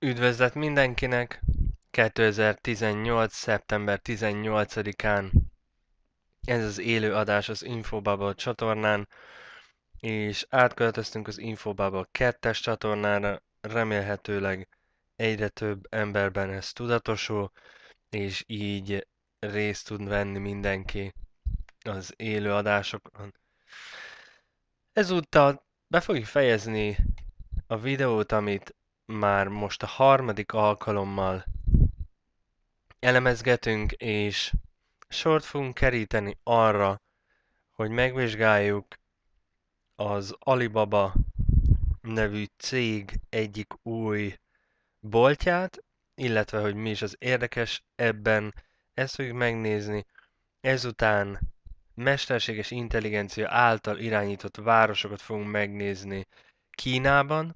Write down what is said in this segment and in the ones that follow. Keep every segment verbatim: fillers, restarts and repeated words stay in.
Üdvözlet mindenkinek! kétezer-tizennyolc. szeptember tizennyolcadikán ez az élő adás az Infobubble csatornán, és átköltöztünk az Infobubble kettes csatornára, remélhetőleg egyre több emberben ez tudatosul, és így részt tud venni mindenki az élő adásokon. Ezúttal be fogjuk fejezni a videót, amit már most a harmadik alkalommal elemezgetünk, és sort fogunk keríteni arra, hogy megvizsgáljuk az Alibaba nevű cég egyik új boltját, illetve hogy mi is az érdekes ebben, ezt fogjuk megnézni. Ezután mesterséges intelligencia által irányított városokat fogunk megnézni Kínában,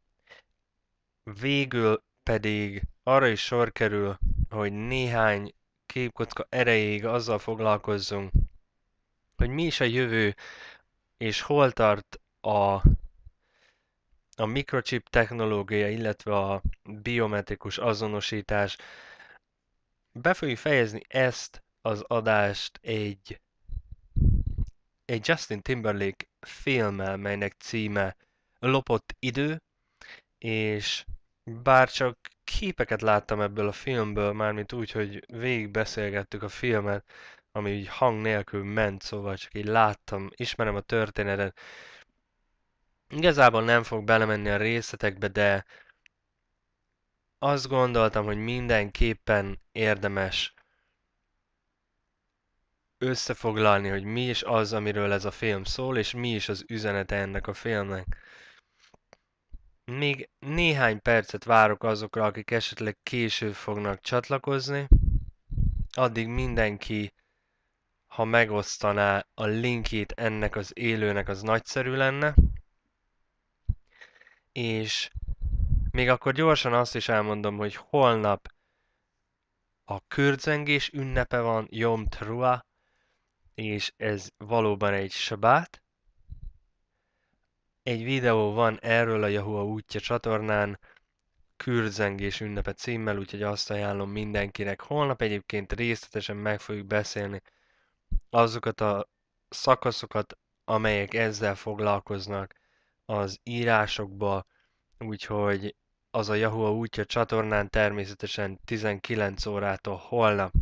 végül pedig arra is sor kerül, hogy néhány képkocka erejéig azzal foglalkozzunk, hogy mi is a jövő, és hol tart a, a mikrochip technológia, illetve a biometrikus azonosítás. Be fogjuk fejezni ezt az adást egy, egy Justin Timberlake filmmel, melynek címe Lopott idő, és bár csak képeket láttam ebből a filmből, mármint úgy, hogy végig beszélgettük a filmet, ami így hang nélkül ment, szóval csak így láttam, ismerem a történetet. Igazából nem fog belemenni a részletekbe, de azt gondoltam, hogy mindenképpen érdemes összefoglalni, hogy mi is az, amiről ez a film szól, és mi is az üzenete ennek a filmnek. Még néhány percet várok azokra, akik esetleg később fognak csatlakozni. Addig mindenki, ha megosztaná a linkjét ennek az élőnek, az nagyszerű lenne. És még akkor gyorsan azt is elmondom, hogy holnap a kürdzengés ünnepe van, Yom Teruah, és ez valóban egy sabát. Egy videó van erről a Yahuwah útja csatornán, kürdzengés ünnepe címmel, úgyhogy azt ajánlom mindenkinek. Holnap egyébként részletesen meg fogjuk beszélni azokat a szakaszokat, amelyek ezzel foglalkoznak az írásokba, úgyhogy az a Yahuwah útja csatornán természetesen tizenkilenc órától holnap.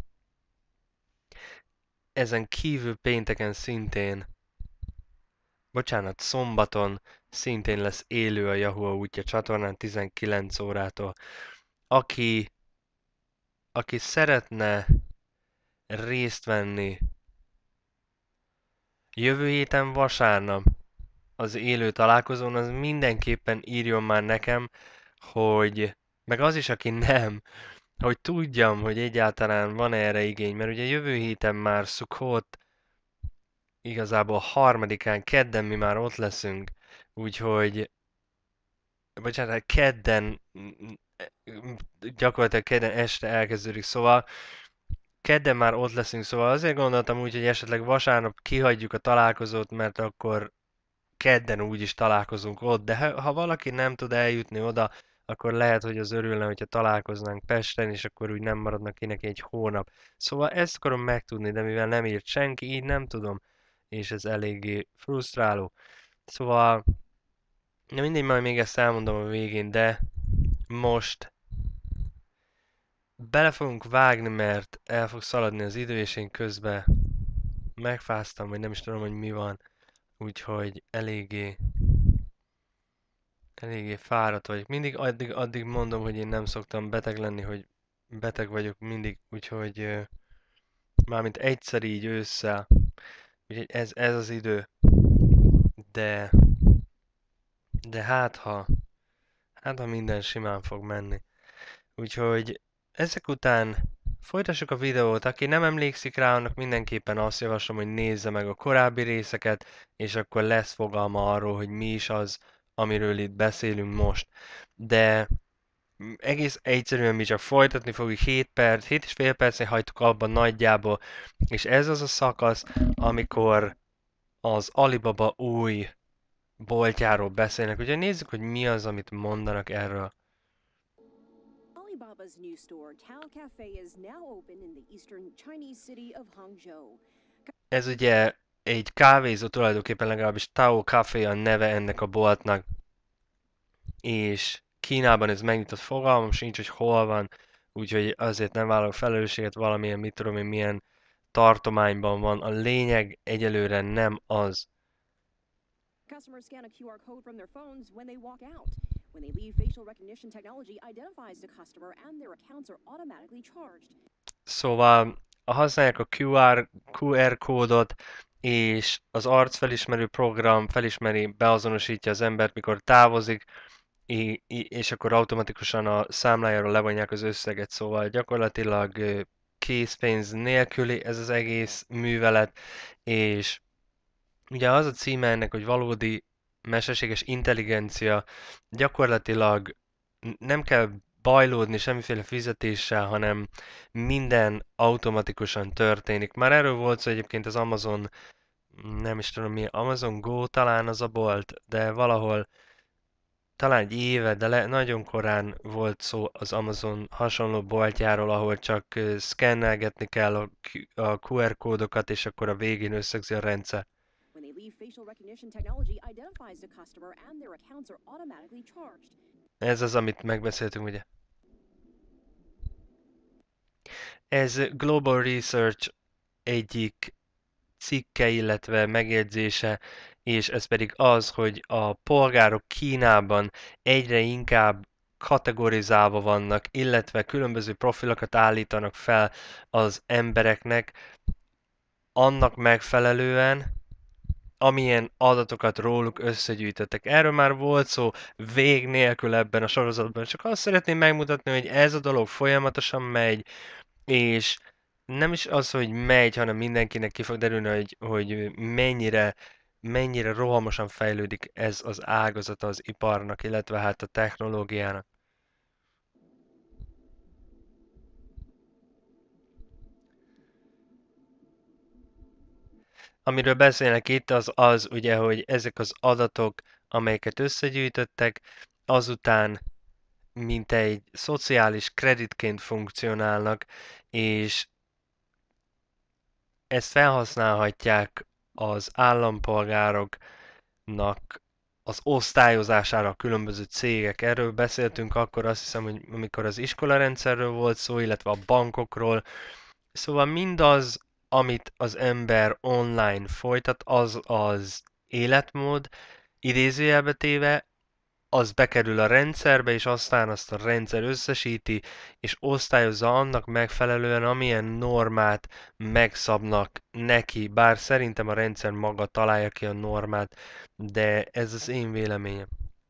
Ezen kívül pénteken szintén, bocsánat, szombaton szintén lesz élő a Yahuwah útja csatornán tizenkilenc órától. Aki, aki szeretne részt venni jövő héten vasárnap az élő találkozón, az mindenképpen írjon már nekem, hogy meg az is, aki nem, hogy tudjam, hogy egyáltalán van erre igény, mert ugye jövő héten már Sukkot, igazából harmadikán, kedden mi már ott leszünk, úgyhogy, bocsánat, kedden, gyakorlatilag kedden este elkezdődik, szóval kedden már ott leszünk, szóval azért gondoltam úgy, hogy esetleg vasárnap kihagyjuk a találkozót, mert akkor kedden úgyis találkozunk ott, de ha, ha valaki nem tud eljutni oda, akkor lehet, hogy az örülne, hogyha találkoznánk Pesten, és akkor úgy nem maradnak ki neki egy hónap. Szóval ezt akarom megtudni, de mivel nem írt senki, így nem tudom, és ez eléggé frusztráló. Szóval, na mindegy, majd még ezt elmondom a végén, de most bele fogunk vágni, mert el fog szaladni az idő, és én közben megfáztam, vagy nem is tudom, hogy mi van. Úgyhogy eléggé, eléggé fáradt vagyok. Mindig addig, addig mondom, hogy én nem szoktam beteg lenni, hogy beteg vagyok mindig, úgyhogy uh, mármint egyszer így ősszel. Úgyhogy ez, ez az idő. De, de hát ha, hát ha minden simán fog menni. Úgyhogy ezek után folytassuk a videót. Aki nem emlékszik rá, annak mindenképpen azt javaslom, hogy nézze meg a korábbi részeket, és akkor lesz fogalma arról, hogy mi is az, amiről itt beszélünk most. De egész egyszerűen mi csak folytatni fogjuk hét perc, hét és fél percnél hagytuk abban nagyjából, és ez az a szakasz, amikor az Alibaba új boltjáról beszélnek. Ugye nézzük, hogy mi az, amit mondanak erről. Alibaba's new store, Tao Cafe, is now open in the eastern Chinese city of Hangzhou. Ez ugye egy kávézó, tulajdonképpen legalábbis Tao Café a neve ennek a boltnak, és Kínában ez megnyitott, fogalmam sincs, hogy hol van, úgyhogy azért nem vállalok felelősséget, valamilyen, mit tudom én, milyen tartományban van. A lényeg egyelőre nem az. Customers scan a Q R code from their phones when they walk out. When they leave, facial recognition technology identifies the customer and their accounts are automatically charged. Szóval használják a Q R, Q R kódot, és az arcfelismerő program felismeri, beazonosítja az embert, mikor távozik, és akkor automatikusan a számlájáról levonják az összeget, szóval gyakorlatilag készpénz nélküli ez az egész művelet, és ugye az a címe ennek, hogy valódi mesterséges intelligencia, gyakorlatilag nem kell bajlódni semmiféle fizetéssel, hanem minden automatikusan történik. Már erről volt szó egyébként az Amazon, nem is tudom mi, Amazon Go talán az a bolt, de valahol talán egy éve, de le, nagyon korán volt szó az Amazon hasonló boltjáról, ahol csak uh, szkennelgetni kell a, a Q R kódokat, és akkor a végén összegzi a rendszer. When they leave, facial recognition technology identifies the customer and their accounts are automatically charged. Ez az, amit megbeszéltünk, ugye? Ez Global Research egyik cikke, illetve megjegyzése, és ez pedig az, hogy a polgárok Kínában egyre inkább kategorizálva vannak, illetve különböző profilokat állítanak fel az embereknek, annak megfelelően, amilyen adatokat róluk összegyűjtöttek. Erről már volt szó vég nélkül ebben a sorozatban, csak azt szeretném megmutatni, hogy ez a dolog folyamatosan megy, és nem is az, hogy megy, hanem mindenkinek ki fog derülni, hogy, hogy mennyire, mennyire rohamosan fejlődik ez az ágazata az iparnak, illetve hát a technológiának. Amiről beszélnek itt, az az ugye, hogy ezek az adatok, amelyeket összegyűjtöttek, azután mint egy szociális kreditként funkcionálnak, és ezt felhasználhatják az állampolgároknak az osztályozására a különböző cégek. Erről beszéltünk akkor, azt hiszem, hogy amikor az iskolarendszerről volt szó, illetve a bankokról. Szóval mindaz, amit az ember online folytat, az az életmód, idézőjelbe téve, az bekerül a rendszerbe, és aztán azt a rendszer összesíti, és osztályozza annak megfelelően, amilyen normát megszabnak neki, bár szerintem a rendszer maga találja ki a normát, de ez az én véleményem.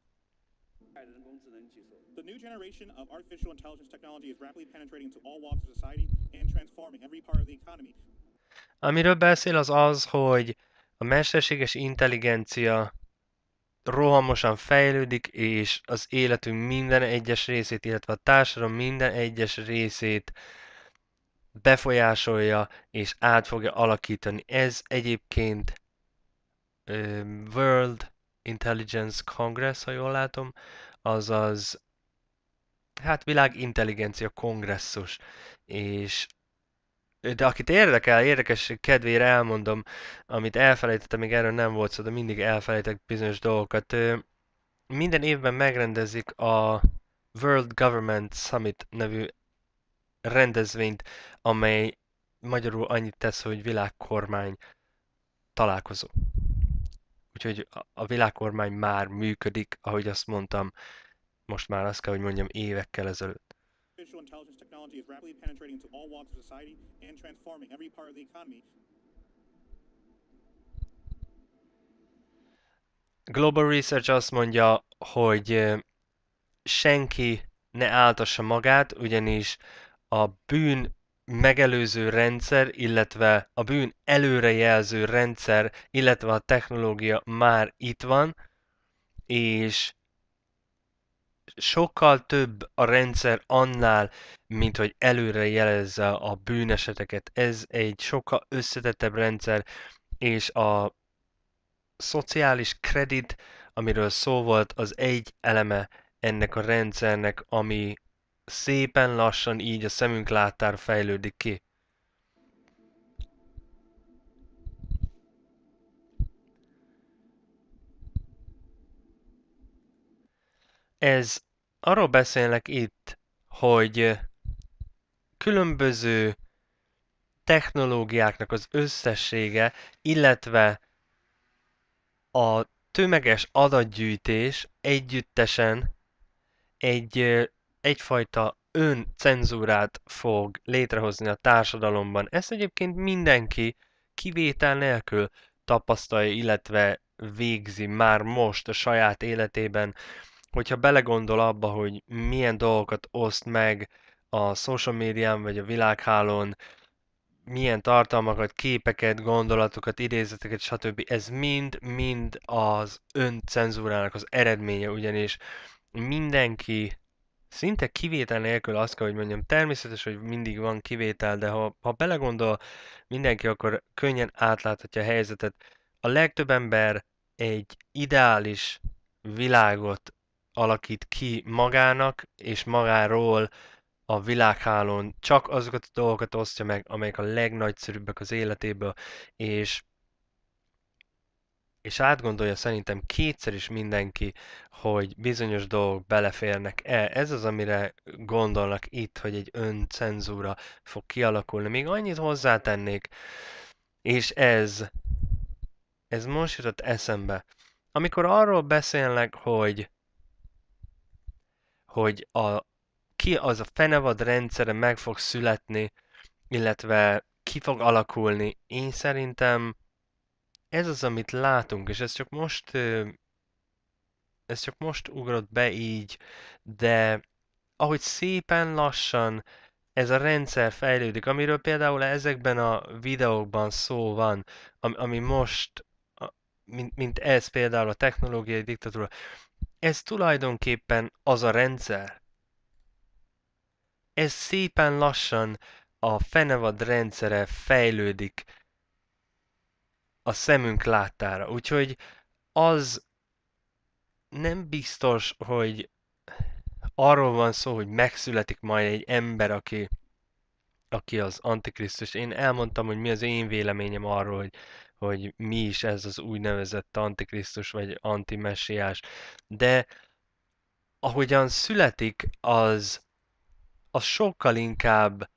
The new generation of artificial intelligence technology is rapidly penetrating into all walks of society and transforming every part of the economy. Amiről beszél az az, hogy a mesterséges intelligencia rohamosan fejlődik, és az életünk minden egyes részét, illetve a társadalom minden egyes részét befolyásolja és át fogja alakítani. Ez egyébként um, World Intelligence Congress, ha jól látom, azaz hát világ intelligencia kongresszus, és de akit érdekel, érdekes kedvére elmondom, amit elfelejtettem, még erről nem volt szó, de mindig elfelejtek bizonyos dolgokat. Minden évben megrendezik a World Government Summit nevű rendezvényt, amely magyarul annyit tesz, hogy világkormány találkozó. Úgyhogy a világkormány már működik, ahogy azt mondtam, most már azt kell, hogy mondjam, évekkel ezelőtt. Artificial intelligence technology is rapidly penetrating into all walks of society and transforming every part of the economy. Global Research azt mondja, hogy senki ne áltassa magát, ugyanis a bűn megelőző rendszer, illetve a bűn előrejelző rendszer, illetve a technológia már itt van, és sokkal több a rendszer annál, mint hogy előre jelezze a bűneseteket. Ez egy sokkal összetettebb rendszer, és a szociális kredit, amiről szó volt, az egy eleme ennek a rendszernek, ami szépen lassan így a szemünk láttára fejlődik ki. Ez arról beszélnek itt, hogy különböző technológiáknak az összessége, illetve a tömeges adatgyűjtés együttesen egy, egyfajta öncenzúrát fog létrehozni a társadalomban. Ezt egyébként mindenki kivétel nélkül tapasztalja, illetve végzi már most a saját életében. Hogyha belegondol abba, hogy milyen dolgokat oszt meg a social médián vagy a világhálón, milyen tartalmakat, képeket, gondolatokat, idézeteket, stb. Ez mind-mind az öncenzúrának az eredménye, ugyanis mindenki szinte kivétel nélkül azt kell, hogy mondjam, természetes, hogy mindig van kivétel, de ha, ha belegondol mindenki, akkor könnyen átláthatja a helyzetet. A legtöbb ember egy ideális világot alakít ki magának és magáról a világhálón, csak azokat a dolgokat osztja meg, amelyek a legnagyszerűbbek az életéből, és és átgondolja szerintem kétszer is mindenki, hogy bizonyos dolgok beleférnek-e. Ez az, amire gondolnak itt, hogy egy öncenzúra fog kialakulni. Még annyit hozzátennék, és ez, ez most jutott eszembe. Amikor arról beszélnek, hogy, hogy a, ki az a fenevad rendszere meg fog születni, illetve ki fog alakulni, én szerintem ez az, amit látunk, és ez csak most ez csak most ugrott be így, de ahogy szépen lassan ez a rendszer fejlődik, amiről például ezekben a videókban szó van, ami, ami most, mint, mint ez például a technológiai diktatúra, ez tulajdonképpen az a rendszer. Ez szépen lassan a fenevad rendszere fejlődik a szemünk láttára. Úgyhogy az nem biztos, hogy arról van szó, hogy megszületik majd egy ember, aki, aki az Antikrisztus. Én elmondtam, hogy mi az én véleményem arról, hogy, hogy mi is ez az úgynevezett Antikrisztus, vagy antimessiás. De ahogyan születik, az, az sokkal inkább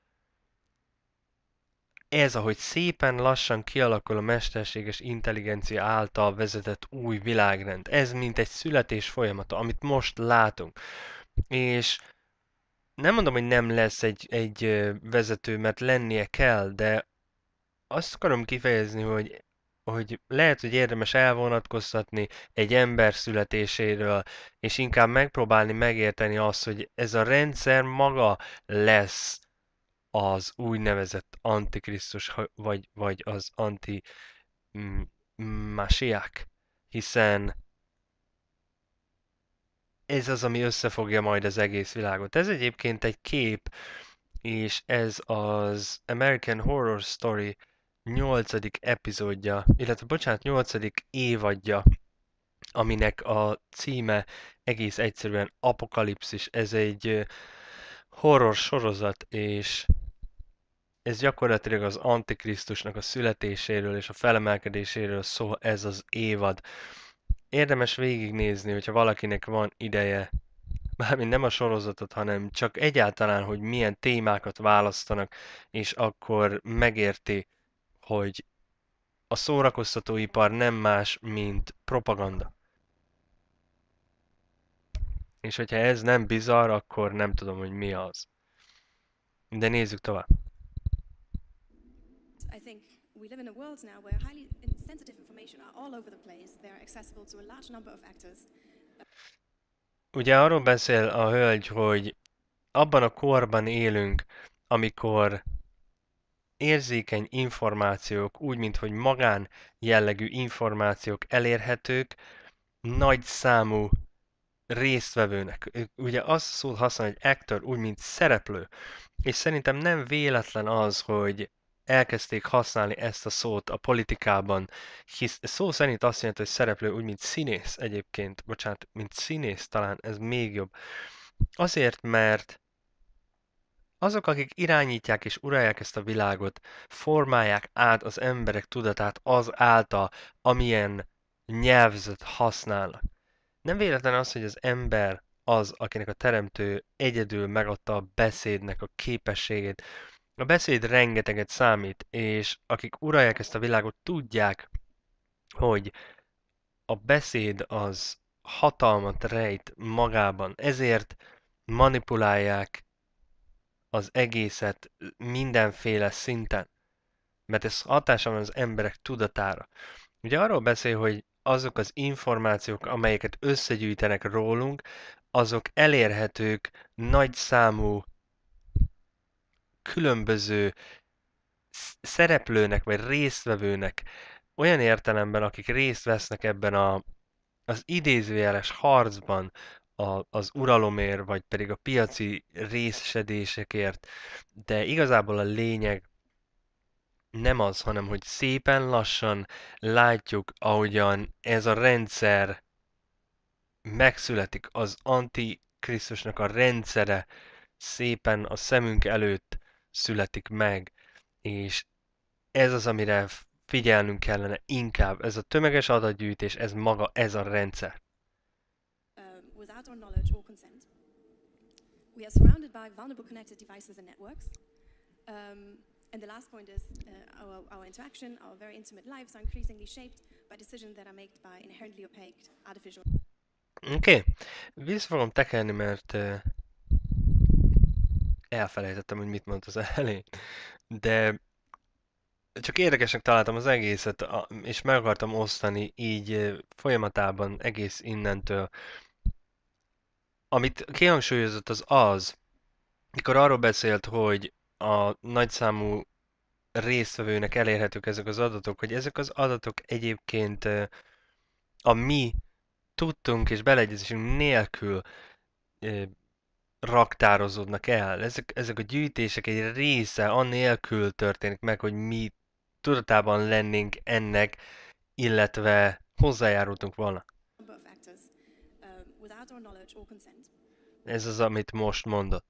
ez, ahogy szépen lassan kialakul a mesterséges intelligencia által vezetett új világrend. Ez mint egy születés folyamata, amit most látunk. És nem mondom, hogy nem lesz egy, egy vezető, mert lennie kell, de azt akarom kifejezni, hogy, hogy lehet, hogy érdemes elvonatkoztatni egy ember születéséről, és inkább megpróbálni megérteni azt, hogy ez a rendszer maga lesz az úgynevezett antikrisztus, vagy, vagy az anti-masiák, hiszen ez az, ami összefogja majd az egész világot. Ez egyébként egy kép, és ez az American Horror Story nyolcadik epizódja, illetve bocsánat, nyolcadik évadja, aminek a címe egész egyszerűen Apokalipszis. Ez egy horror sorozat, és ez gyakorlatilag az Antikrisztusnak a születéséről és a felemelkedéséről szól ez az évad. Érdemes végignézni, hogyha valakinek van ideje, mármint nem a sorozatot, hanem csak egyáltalán, hogy milyen témákat választanak, és akkor megérti, hogy a szórakoztatóipar nem más, mint propaganda. És hogyha ez nem bizarr, akkor nem tudom, hogy mi az. De nézzük tovább. I think we live in a world now where highly sensitive information are all over the place. They're accessible to a large number of actors. Ugye arról beszél a hölgy, hogy abban a korban élünk, amikor érzékeny információk, úgy, mint hogy magán jellegű információk elérhetők nagy számú résztvevőnek. Ők ugye azt szót használ, hogy actor, úgy, mint szereplő. És szerintem nem véletlen az, hogy elkezdték használni ezt a szót a politikában, hisz szó szerint azt jelenti, hogy szereplő, úgy, mint színész egyébként, bocsánat, mint színész talán, ez még jobb. Azért, mert azok, akik irányítják és uralják ezt a világot, formálják át az emberek tudatát az által, amilyen nyelvezet használnak. Nem véletlen az, hogy az ember az, akinek a teremtő egyedül megadta a beszédnek a képességét. A beszéd rengeteget számít, és akik uralják ezt a világot, tudják, hogy a beszéd az hatalmat rejt magában, ezért manipulálják az egészet mindenféle szinten, mert ez hatása van az emberek tudatára. Ugye arról beszél, hogy azok az információk, amelyeket összegyűjtenek rólunk, azok elérhetők nagy számú különböző szereplőnek vagy résztvevőnek, olyan értelemben, akik részt vesznek ebben a, az idézőjeles harcban a, az uralomért, vagy pedig a piaci részesedésekért, de igazából a lényeg nem az, hanem hogy szépen lassan látjuk, ahogyan ez a rendszer megszületik, az Antikrisztusnak a rendszere szépen a szemünk előtt születik meg, és ez az, amire figyelnünk kellene inkább. Ez a tömeges adatgyűjtés, ez maga, ez a rendszer. Uh, without our knowledge or consent. We are surrounded by vulnerable connected devices and networks. Um, and the last point is uh, our, our interaction, our very intimate lives are increasingly shaped by decisions that are made by inherently opaque artificial. Oké, okay. Vissza fogom tekerni, mert uh, elfelejtettem, hogy mit mondta az elején. De csak érdekesnek találtam az egészet, és meg akartam osztani így folyamatában egész innentől. Amit kihangsúlyozott az az, mikor arról beszélt, hogy a nagyszámú résztvevőnek elérhetők ezek az adatok, hogy ezek az adatok egyébként a mi tudtunk és beleegyezésünk nélkül raktározódnak el. Ezek, ezek a gyűjtések egy része annélkül történik meg, hogy mi tudatában lennénk ennek, illetve hozzájárultunk volna. Ez az, amit most mondott.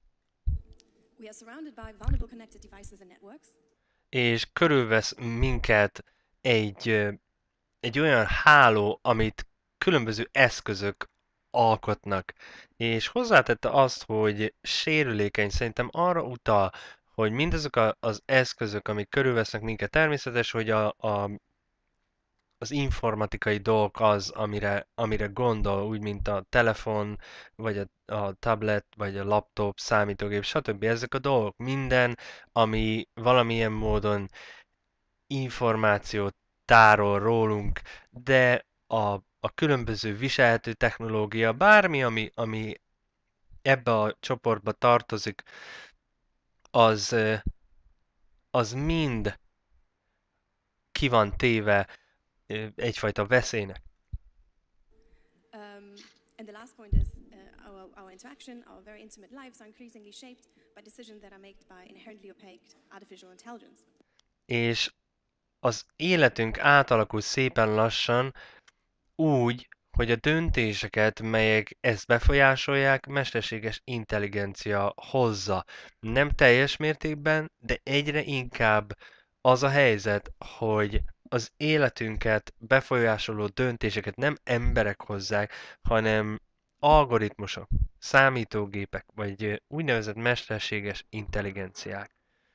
És körülvesz minket egy, egy olyan háló, amit különböző eszközök alkotnak. És hozzátette azt, hogy sérülékeny, szerintem arra utal, hogy mindazok a, az eszközök, amik körülvesznek minket, természetes, hogy a, a, az informatikai dolog az, amire, amire gondol, úgy, mint a telefon, vagy a, a tablet, vagy a laptop, számítógép, stb. Ezek a dolgok, minden, ami valamilyen módon információt tárol rólunk, de a, a különböző viselhető technológia, bármi, ami, ami ebbe a csoportba tartozik, az, az mind ki van téve egyfajta veszélynek. Um, and the last point is uh, our, our interaction, our very intimate lives are increasingly shaped by decisions that are made by inherently opaque artificial intelligence. És az életünk átalakul szépen lassan úgy, hogy a döntéseket, melyek ezt befolyásolják, mesterséges intelligencia hozza. Nem teljes mértékben, de egyre inkább az a helyzet, hogy az életünket befolyásoló döntéseket nem emberek hozzák, hanem algoritmusok, számítógépek, vagy úgynevezett mesterséges intelligenciák.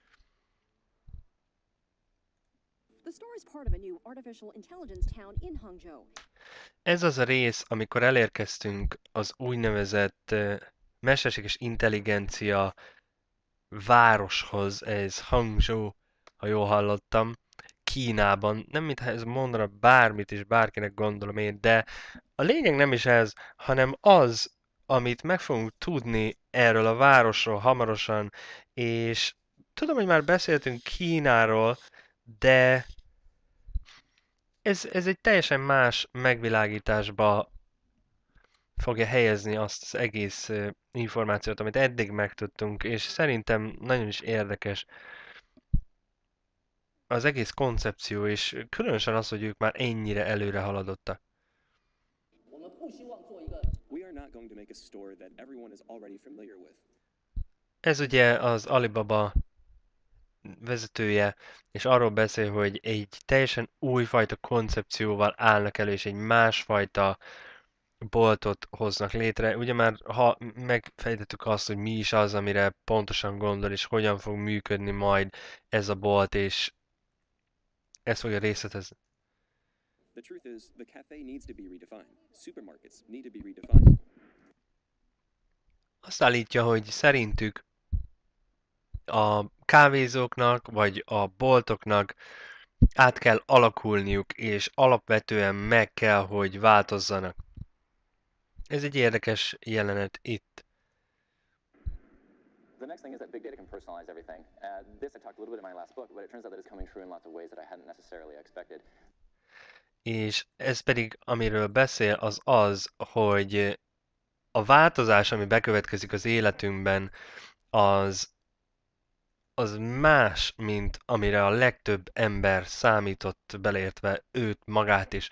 The store is part of a new artificial intelligence town in Hangzhou. Ez az a rész, amikor elérkeztünk az úgynevezett uh, mesterséges intelligencia városhoz, ez Hangzhou, ha jól hallottam, Kínában. Nem mintha ez mondana bármit is bárkinek gondolom én, de a lényeg nem is ez, hanem az, amit meg fogunk tudni erről a városról hamarosan, és tudom, hogy már beszéltünk Kínáról, de ez, ez egy teljesen más megvilágításba fogja helyezni azt az egész információt, amit eddig megtudtunk, és szerintem nagyon is érdekes az egész koncepció, és különösen az, hogy ők már ennyire előre haladottak. We are not going to make a store that everyone is already familiar with. Ez ugye az Alibaba vezetője, és arról beszél, hogy egy teljesen újfajta koncepcióval állnak elő, és egy másfajta boltot hoznak létre. Ugye már ha megfejtettük azt, hogy mi is az, amire pontosan gondol, és hogyan fog működni majd ez a bolt, és ezt fogja részletezni. The truth is, the cafe needs to be redefined. Supermarkets need to be redefined. Azt állítja, hogy szerintük a kávézóknak, vagy a boltoknak át kell alakulniuk, és alapvetően meg kell, hogy változzanak. Ez egy érdekes jelenet itt. The next thing is that big data can personalize everything. Uh, this I talked a little bit in my last book, but it turns out that it's coming true in lots of ways that I hadn't necessarily expected. És ez pedig, amiről beszél, az az, hogy a változás, ami bekövetkezik az életünkben, az, az más, mint amire a legtöbb ember számított, beleértve őt magát is.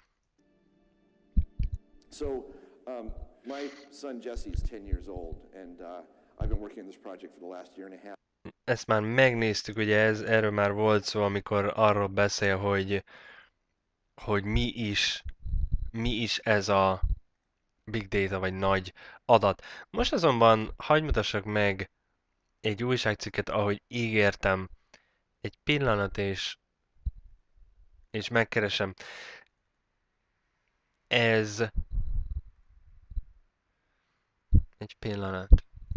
So, um, my son Jesse's ten years old, and uh, I've been working on this project for the last year and a half. Ezt már megnéztük, ugye ez, erről már volt szó, amikor arról beszél, hogy, hogy mi is, mi is ez a big data, vagy nagy adat. Most azonban hagyj mutassak meg egy újságcikket, ahogy ígértem, egy pillanat, és, és megkeresem. Ez egy pillanat.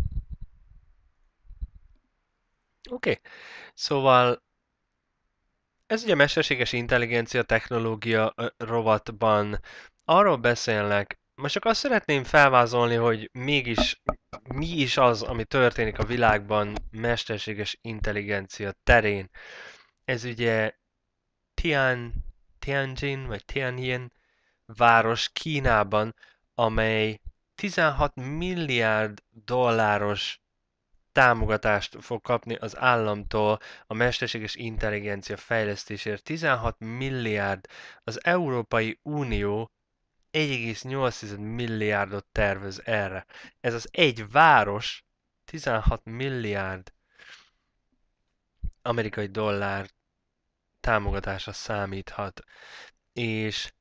Oké, okay. Szóval ez ugye mesterséges intelligencia technológia rovatban arról beszélnek, most csak azt szeretném felvázolni, hogy mégis mi is az, ami történik a világban mesterséges intelligencia terén. Ez ugye Tian, Tianjin, vagy Tianjin város Kínában, amely tizenhat milliárd dolláros támogatást fog kapni az államtól a mesterséges intelligencia fejlesztésért. tizenhat milliárd. Az Európai Unió egy egész nyolc milliárdot tervez erre. Ez az egy város tizenhat milliárd amerikai dollár támogatásra számíthat. És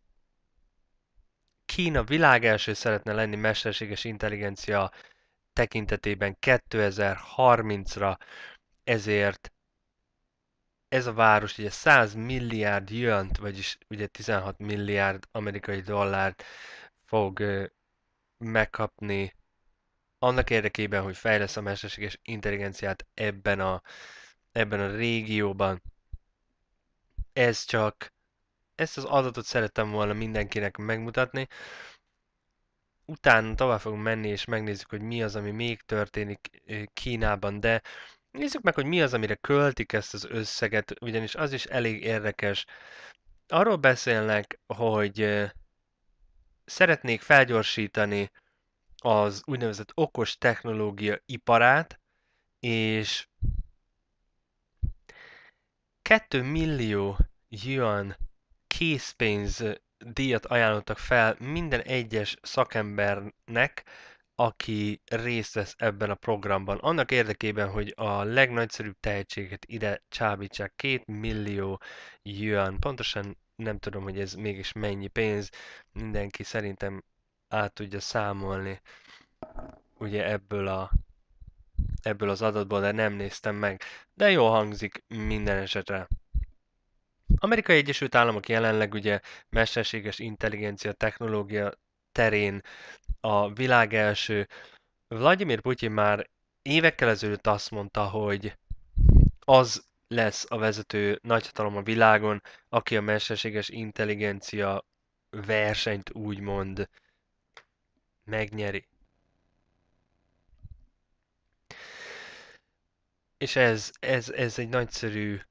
Kína világelső szeretne lenni mesterséges intelligencia tekintetében kétezer-harmincra, ezért ez a város ugye száz milliárd jönt, vagyis ugye tizenhat milliárd amerikai dollárt fog ö, megkapni annak érdekében, hogy fejlesz a mesterséges intelligenciát ebben a, ebben a régióban. Ez csak, ezt az adatot szerettem volna mindenkinek megmutatni. Utána tovább fogunk menni, és megnézzük, hogy mi az, ami még történik Kínában, de nézzük meg, hogy mi az, amire költik ezt az összeget, ugyanis az is elég érdekes. Arról beszélnek, hogy szeretnék felgyorsítani az úgynevezett okos technológia iparát, és két millió yuan készpénz díjat ajánlottak fel minden egyes szakembernek, aki részt vesz ebben a programban. Annak érdekében, hogy a legnagyszerűbb tehetséget ide csábítsák. Két millió yuan. Pontosan nem tudom, hogy ez mégis mennyi pénz. Mindenki szerintem át tudja számolni ugye ebből a ebből az adatból, de nem néztem meg. De jól hangzik minden esetre. Amerikai Egyesült Államok jelenleg ugye mesterséges intelligencia technológia terén a világ első. Vladimir Putyin már évekkel ezelőtt azt mondta, hogy az lesz a vezető nagyhatalom a világon, aki a mesterséges intelligencia versenyt úgymond megnyeri. És ez, ez, ez egy nagyszerű,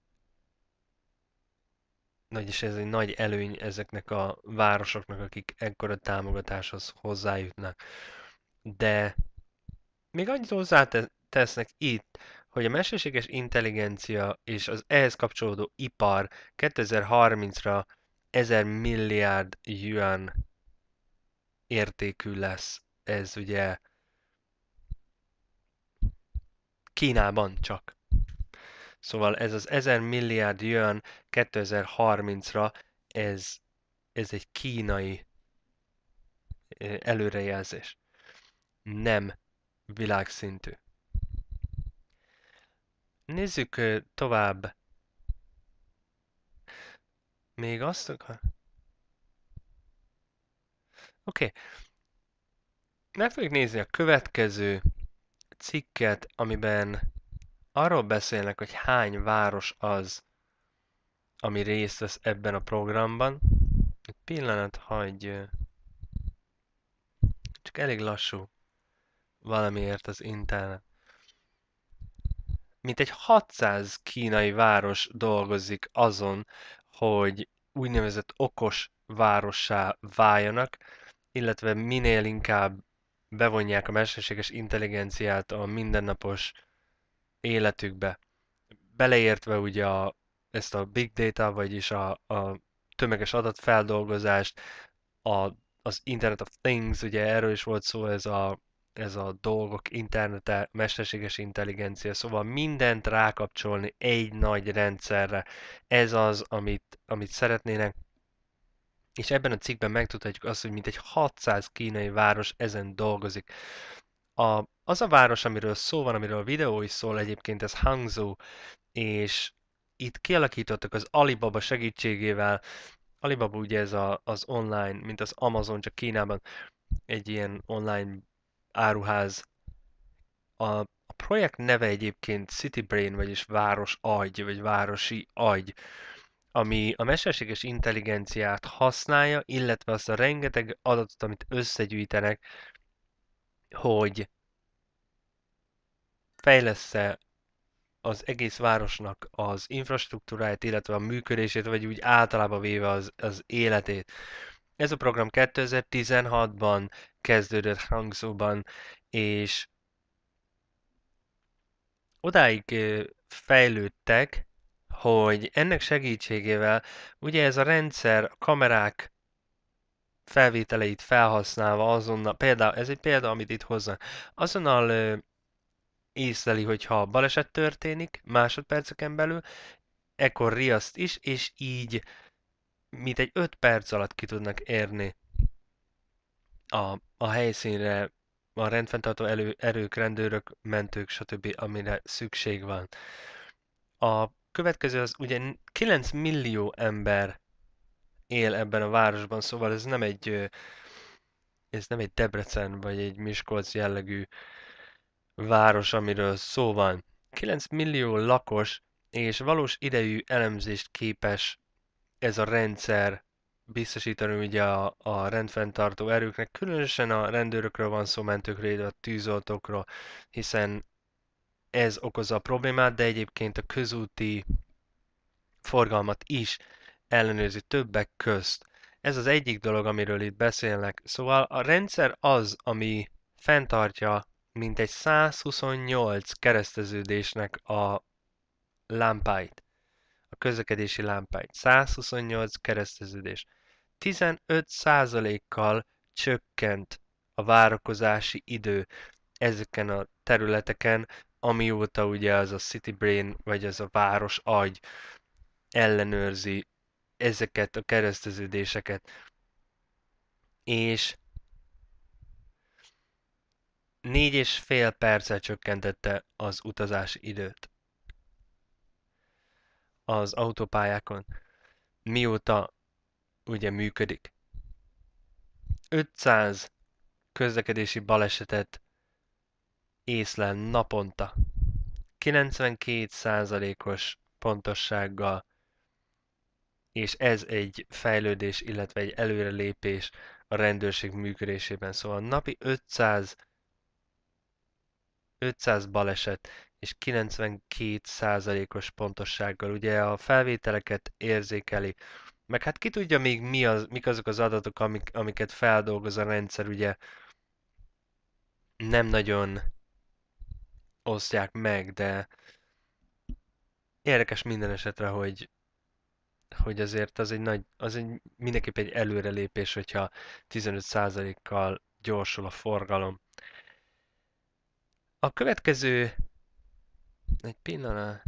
vagyis ez egy nagy előny ezeknek a városoknak, akik ekkora támogatáshoz hozzájutnak. De még annyit hozzátesznek itt, hogy a mesterséges intelligencia és az ehhez kapcsolódó ipar kétezer-harmincra ezer milliárd yuan értékű lesz. Ez ugye Kínában csak. Szóval ez az ezer milliárd yuan kétezer-harmincra, ez, ez egy kínai ö, előrejelzés. Nem világszintű. Nézzük ö, tovább. Még azt akar... Oké. Okay. Meg fogjuk nézni a következő cikket, amiben arról beszélnek, hogy hány város az, ami részt vesz ebben a programban. Egy pillanat, hagyj... Csak elég lassú valamiért az internet. Mintegy hatszáz kínai város dolgozik azon, hogy úgynevezett okos várossá váljanak, illetve minél inkább bevonják a mesterséges intelligenciát a mindennapos életükbe. Beleértve ugye a, ezt a big data, vagyis a, a tömeges adatfeldolgozást, a, az Internet of Things, ugye erről is volt szó, ez a, ez a dolgok internete, mesterséges intelligencia, szóval mindent rákapcsolni egy nagy rendszerre. Ez az, amit, amit szeretnének. És ebben a cikkben megtudhatjuk azt, hogy mintegy hatszáz kínai város ezen dolgozik. A, az a város, amiről szó van, amiről a videó is szól egyébként, ez Hangzhou, és itt kialakítottak az Alibaba segítségével. Alibaba ugye ez a, az online, mint az Amazon, csak Kínában egy ilyen online áruház. A, a projekt neve egyébként City Brain, vagyis város agy, vagy városi agy, ami a mesterséges intelligenciát használja, illetve azt a rengeteg adatot, amit összegyűjtenek, hogy fejlessze az egész városnak az infrastruktúráját, illetve a működését, vagy úgy általában véve az, az életét. Ez a program kétezer-tizenhatban kezdődött Hangzhouban, és odáig fejlődtek, hogy ennek segítségével ugye ez a rendszer a kamerák felvételeit felhasználva azonnal, például, ez egy példa, amit itt hozzá, azonnal ö, észleli, hogyha baleset történik másodperceken belül, ekkor riaszt is, és így mint egy öt perc alatt ki tudnak érni a, a helyszínre a rendfenntartó elő, erők, rendőrök, mentők, stb., amire szükség van. A következő az ugye kilenc millió ember él ebben a városban, szóval ez nem egy, ez nem egy Debrecen vagy egy Miskolc jellegű város, amiről szó van. kilenc millió lakos és valós idejű elemzést képes ez a rendszer biztosítani ugye a, a rendfenntartó erőknek, különösen a rendőrökről van szó, mentőkről, a tűzoltókról, hiszen ez okozza a problémát, de egyébként a közúti forgalmat is ellenőrzi többek közt. Ez az egyik dolog, amiről itt beszélnek. Szóval a rendszer az, ami fenntartja mintegy százhuszonnyolc kereszteződésnek a lámpáit, a közlekedési lámpáit. százhuszonnyolc kereszteződés. tizenöt százalékkal csökkent a várakozási idő ezeken a területeken, amióta ugye az a City Brain, vagy az a város agy ellenőrzi ezeket a kereszteződéseket. És négy és fél perccel csökkentette az utazási időt az autópályákon, mióta ugye működik. ötszáz közlekedési balesetet észlel naponta. kilencvenkét százalékos pontossággal, és ez egy fejlődés, illetve egy előrelépés a rendőrség működésében. Szóval napi ötszáz, ötszáz baleset, és kilencvenkét százalékos pontossággal. Ugye a felvételeket érzékeli, meg hát ki tudja még mi az, mik azok az adatok, amik, amiket feldolgoz a rendszer, ugye nem nagyon osztják meg, de érdekes minden esetre, hogy, hogy azért az egy nagy, az egy, mindenképp egy előrelépés, hogyha tizenöt százalékkal gyorsul a forgalom. A következő Egy pillanat.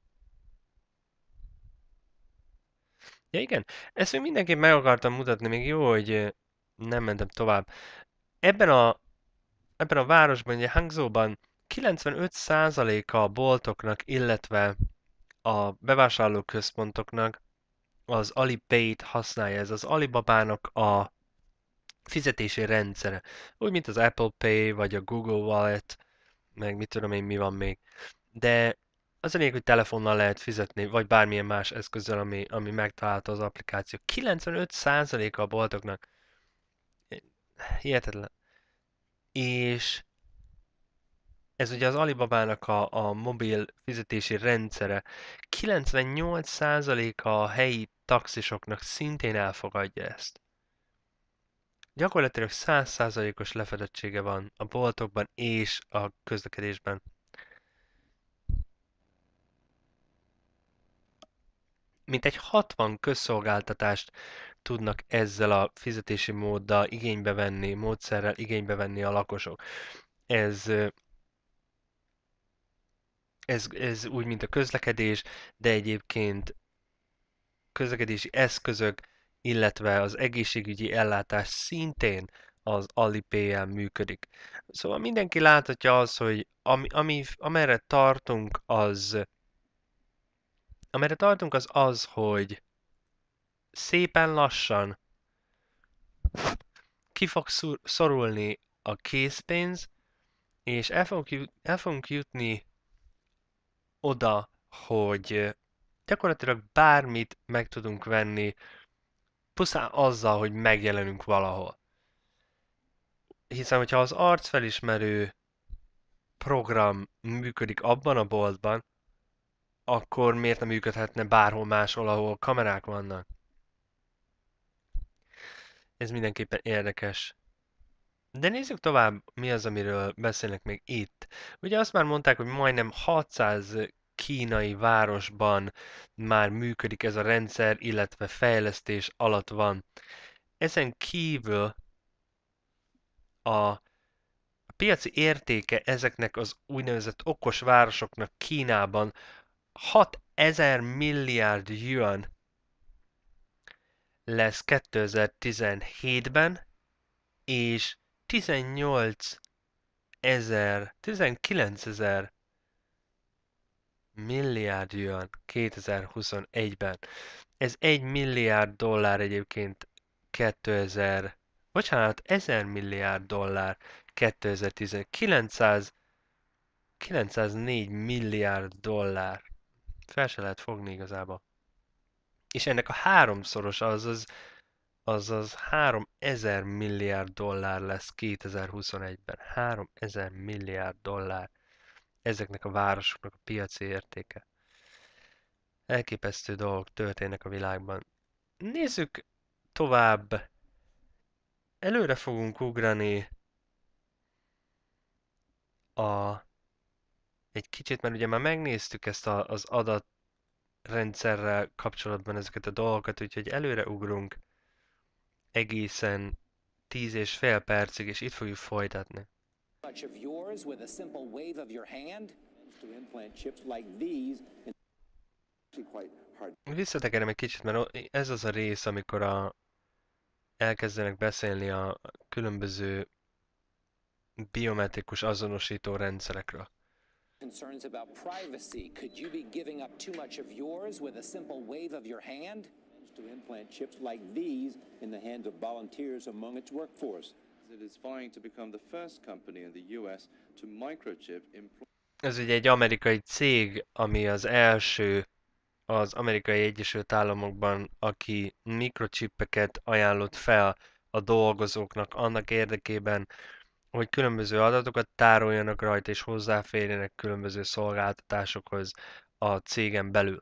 Ja igen, ezt még mindenképp meg akartam mutatni, még jó, hogy ö, nem mentem tovább. Ebben a, ebben a városban, ugye Hangzhouban kilencvenöt százaléka a boltoknak, illetve a bevásárlóközpontoknak az Alipay-t használja. Ez az Alibabának a fizetési rendszere. Úgy, mint az Apple Pay, vagy a Google Wallet, meg mit tudom én, mi van még. De az a lényeg, hogy telefonnal lehet fizetni, vagy bármilyen más eszközzel, ami, ami megtalálta az applikáció. kilencvenöt százaléka a boltoknak. Hihetetlen. És ez ugye az Alibabának a, a mobil fizetési rendszere. kilencvennyolc százaléka a helyi taxisoknak szintén elfogadja ezt. Gyakorlatilag száz százalékos lefedettsége van a boltokban és a közlekedésben. Mintegy hatvan közszolgáltatást tudnak ezzel a fizetési móddal igénybe venni, módszerrel igénybe venni a lakosok. Ez, ez, ez úgy, mint a közlekedés, de egyébként közlekedési eszközök, illetve az egészségügyi ellátás szintén az Alipay-jel működik. Szóval mindenki láthatja az, hogy ami, ami, amerre tartunk, az amerre tartunk az az, hogy szépen lassan ki fog szorulni a készpénz, és el fogunk, jut, el fogunk jutni oda, hogy gyakorlatilag bármit meg tudunk venni, pusztán azzal, hogy megjelenünk valahol. Hiszen, hogyha az arcfelismerő program működik abban a boltban, akkor miért nem működhetne bárhol máshol, ahol kamerák vannak? Ez mindenképpen érdekes. De nézzük tovább, mi az, amiről beszélnek még itt. Ugye azt már mondták, hogy majdnem hatszáz kínai városban már működik ez a rendszer, illetve fejlesztés alatt van. Ezen kívül a piaci értéke ezeknek az úgynevezett okos városoknak Kínában hatezer milliárd yuan lesz kétezer-tizenhétben, és tizennyolc ezer, tizenkilenc ezer milliárd yuan kétezer-huszonegyben. Ez egy milliárd dollár egyébként kétezer, bocsánat, ezer milliárd dollár kétezer-tíz, kilencszáz, kilencszáznégy milliárd dollár. Fel se lehet fogni igazából. És ennek a háromszoros, azaz, azaz háromezer milliárd dollár lesz kétezer-huszonegyben. háromezer milliárd dollár ezeknek a városoknak a piaci értéke. Elképesztő dolgok történnek a világban. Nézzük tovább. Előre fogunk ugrani a... egy kicsit, mert ugye már megnéztük ezt a, az adatrendszerrel kapcsolatban ezeket a dolgokat, úgyhogy előre ugrunk egészen tíz és fél percig, és itt fogjuk folytatni. Much of yours with a simple wave of your hand to implant chips like these. Visszatekerem egy kicsit, mert ez az a rész, amikor a, elkezdenek beszélni a különböző biometrikus azonosító rendszerekről. Concerns about privacy. Could you be giving up too much of yours with a simple wave of your hand? To implant chips like these in the hands of volunteers among its workforce. It is vying to become the first company in the U S to microchip employees. Ez ugye egy amerikai cég, ami az első az Amerikai Egyesült Államokban, aki mikrochippeket ajánlott fel a dolgozóknak annak érdekében, hogy különböző adatokat tároljanak rajta és hozzáférjenek különböző szolgáltatásokhoz a cégen belül.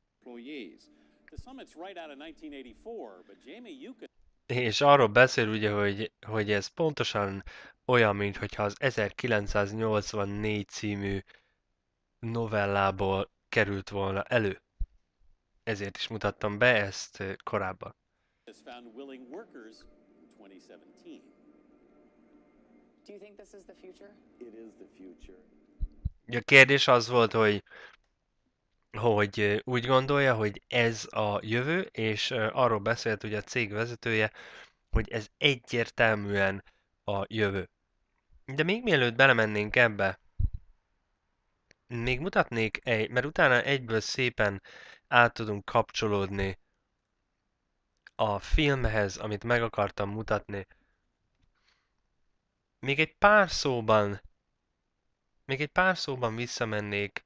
És arról beszél ugye, hogy, hogy ez pontosan olyan, mintha az ezerkilencszáznyolcvannégy című novellából került volna elő. Ezért is mutattam be ezt korábban. Do you think this is the future? It is the future. A kérdés az volt, hogy, hogy úgy gondolja, hogy ez a jövő, és arról beszélt ugye a cég vezetője, hogy ez egyértelműen a jövő. De még mielőtt belemennénk ebbe, még mutatnék egy, mert utána egyből szépen át tudunk kapcsolódni a filmhez, amit meg akartam mutatni. Még egy pár szóban, még egy pár szóban visszamennék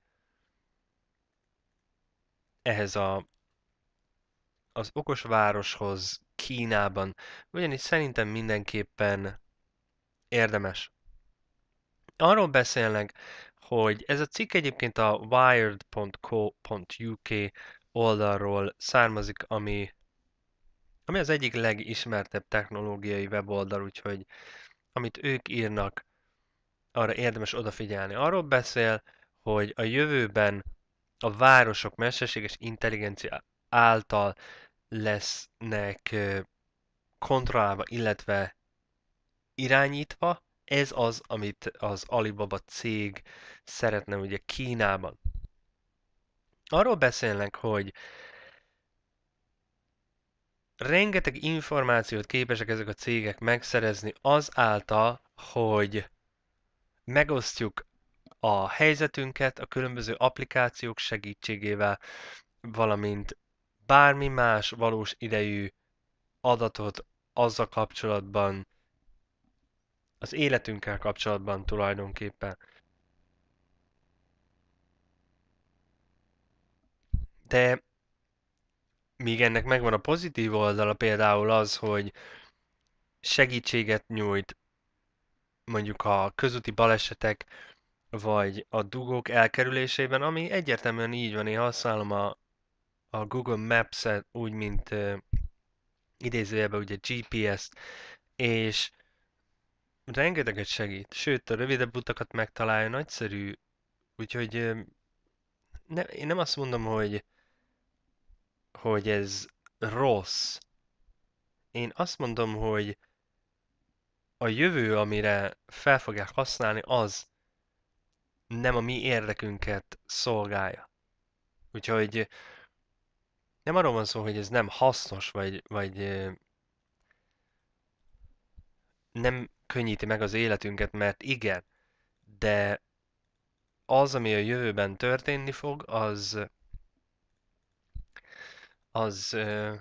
ehhez a, az okos városhoz Kínában, ugyanis szerintem mindenképpen érdemes. Arról beszélnek, hogy ez a cikk egyébként a wired pont co pont uk oldalról származik, ami, ami az egyik legismertebb technológiai weboldal, úgyhogy amit ők írnak, arra érdemes odafigyelni. Arról beszél, hogy a jövőben a városok mesterséges intelligencia által lesznek kontrollálva, illetve irányítva. Ez az, amit az Alibaba cég szeretne ugye Kínában. Arról beszélnek, hogy rengeteg információt képesek ezek a cégek megszerezni azáltal, hogy megosztjuk a helyzetünket a különböző applikációk segítségével, valamint bármi más valós idejű adatot azzal kapcsolatban, az életünkkel kapcsolatban tulajdonképpen. De míg ennek megvan a pozitív oldala, például az, hogy segítséget nyújt mondjuk a közúti balesetek vagy a dugók elkerülésében, ami egyértelműen így van, én használom a, a Google Maps-et úgy, mint uh, idézőjelben ugye gé pé es-t, és rengeteget segít, sőt a rövidebb utakat megtalálja, nagyszerű, úgyhogy uh, ne, én nem azt mondom, hogy, hogy ez rossz. Én azt mondom, hogy a jövő, amire fel fogják használni, az nem a mi érdekünket szolgálja. Úgyhogy nem arról van szó, hogy ez nem hasznos, vagy, vagy nem könnyíti meg az életünket, mert igen, de az, ami a jövőben történni fog, az az,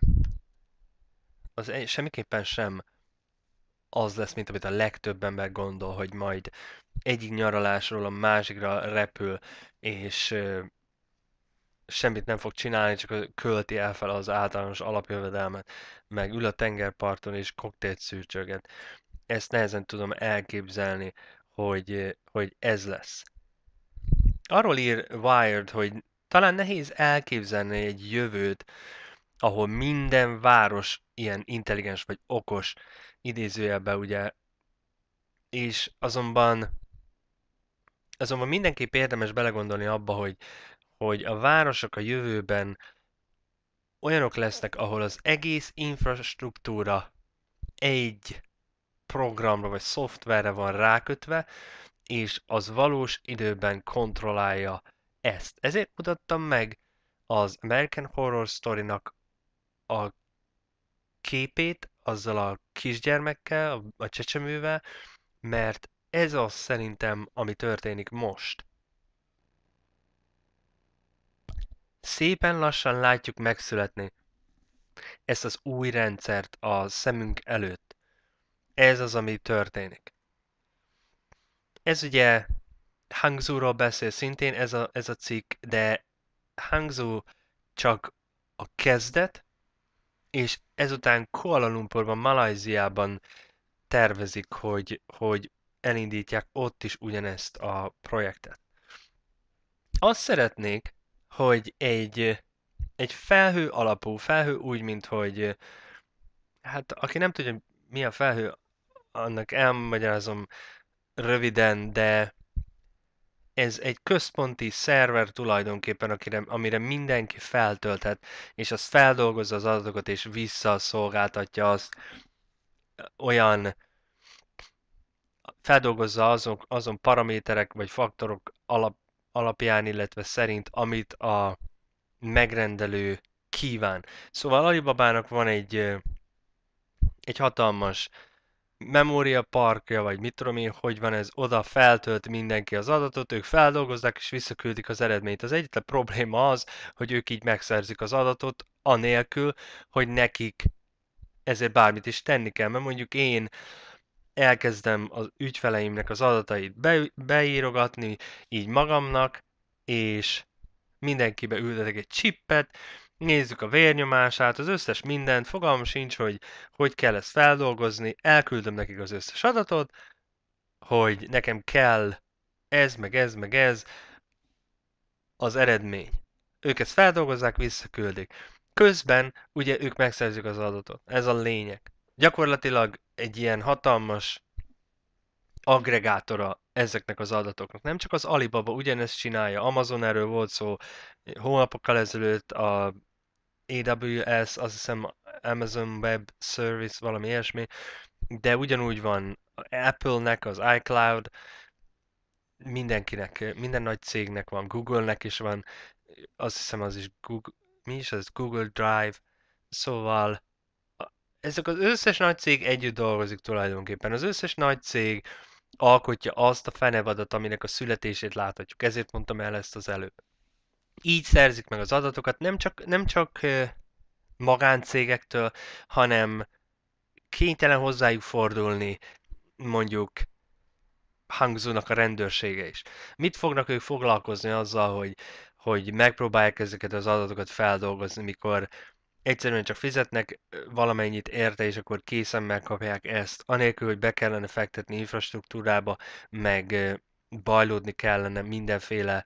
az semmiképpen sem az lesz, mint amit a legtöbb ember gondol, hogy majd egyik nyaralásról a másikra repül, és semmit nem fog csinálni, csak költi el fel az általános alapjövedelmet, meg ül a tengerparton és koktélt szürcsöget. Ezt nehezen tudom elképzelni, hogy, hogy ez lesz. Arról ír Wired, hogy talán nehéz elképzelni egy jövőt, ahol minden város ilyen intelligens vagy okos, idézőjelben ugye, és azonban azonban mindenképp érdemes belegondolni abba, hogy, hogy a városok a jövőben olyanok lesznek, ahol az egész infrastruktúra egy programra vagy szoftverre van rákötve, és az valós időben kontrollálja ezt. Ezért mutattam meg az American Horror Story-nak a képét azzal a kisgyermekkel, a csecsemővel, mert ez az szerintem, ami történik most. Szépen lassan látjuk megszületni ezt az új rendszert a szemünk előtt. Ez az, ami történik. Ez ugye Hangzhouról beszél szintén ez a, ez a cikk, de Hangzhou csak a kezdet, és ezután Kuala Lumpurban, Malajziában tervezik, hogy, hogy elindítják ott is ugyanezt a projektet. Azt szeretnék, hogy egy, egy felhő alapú, felhő úgy, mint hogy, hát aki nem tudja, mi a felhő, annak elmagyarázom röviden, de ez egy központi szerver tulajdonképpen, akire, amire mindenki feltölthet, és az feldolgozza az adatokat, és visszaszolgáltatja azt olyan, feldolgozza azon, azon paraméterek vagy faktorok alap, alapján, illetve szerint, amit a megrendelő kíván. Szóval Alibabának van egy, egy hatalmas memóriaparkja, vagy mit tudom én, hogy van ez, oda feltölt mindenki az adatot, ők feldolgozzák és visszaküldik az eredményt. Az egyetlen probléma az, hogy ők így megszerzik az adatot, anélkül, hogy nekik ezért bármit is tenni kell, mert mondjuk én elkezdem az ügyfeleimnek az adatait be, beírogatni így magamnak, és mindenkibe ültetek egy csippet, nézzük a vérnyomását, az összes mindent, fogalmam sincs, hogy hogy kell ezt feldolgozni, elküldöm nekik az összes adatot, hogy nekem kell ez, meg ez, meg ez az eredmény. Ők ezt feldolgozzák, visszaküldik. Közben ugye ők megszerzik az adatot. Ez a lényeg. Gyakorlatilag egy ilyen hatalmas aggregátora ezeknek az adatoknak. Nem csak az Alibaba ugyanezt csinálja, Amazon, erről volt szó hónapokkal ezelőtt, a á dupla vé es, azt hiszem Amazon Web Service, valami ilyesmi, de ugyanúgy van Apple-nek, az iCloud, mindenkinek, minden nagy cégnek van, Google-nek is van, azt hiszem az is Google, mi is az? Google Drive, szóval ezek az összes nagy cég együtt dolgozik tulajdonképpen. Az összes nagy cég alkotja azt a fenevadat, aminek a születését láthatjuk. Ezért mondtam el ezt az előbb. Így szerzik meg az adatokat, nem csak, nem csak magáncégektől, hanem kénytelen hozzájuk fordulni, mondjuk Hangzónak a rendőrsége is. Mit fognak ők foglalkozni azzal, hogy, hogy megpróbálják ezeket az adatokat feldolgozni, mikor egyszerűen csak fizetnek valamennyit érte, és akkor készen megkapják ezt, anélkül, hogy be kellene fektetni infrastruktúrába, meg bajlódni kellene mindenféle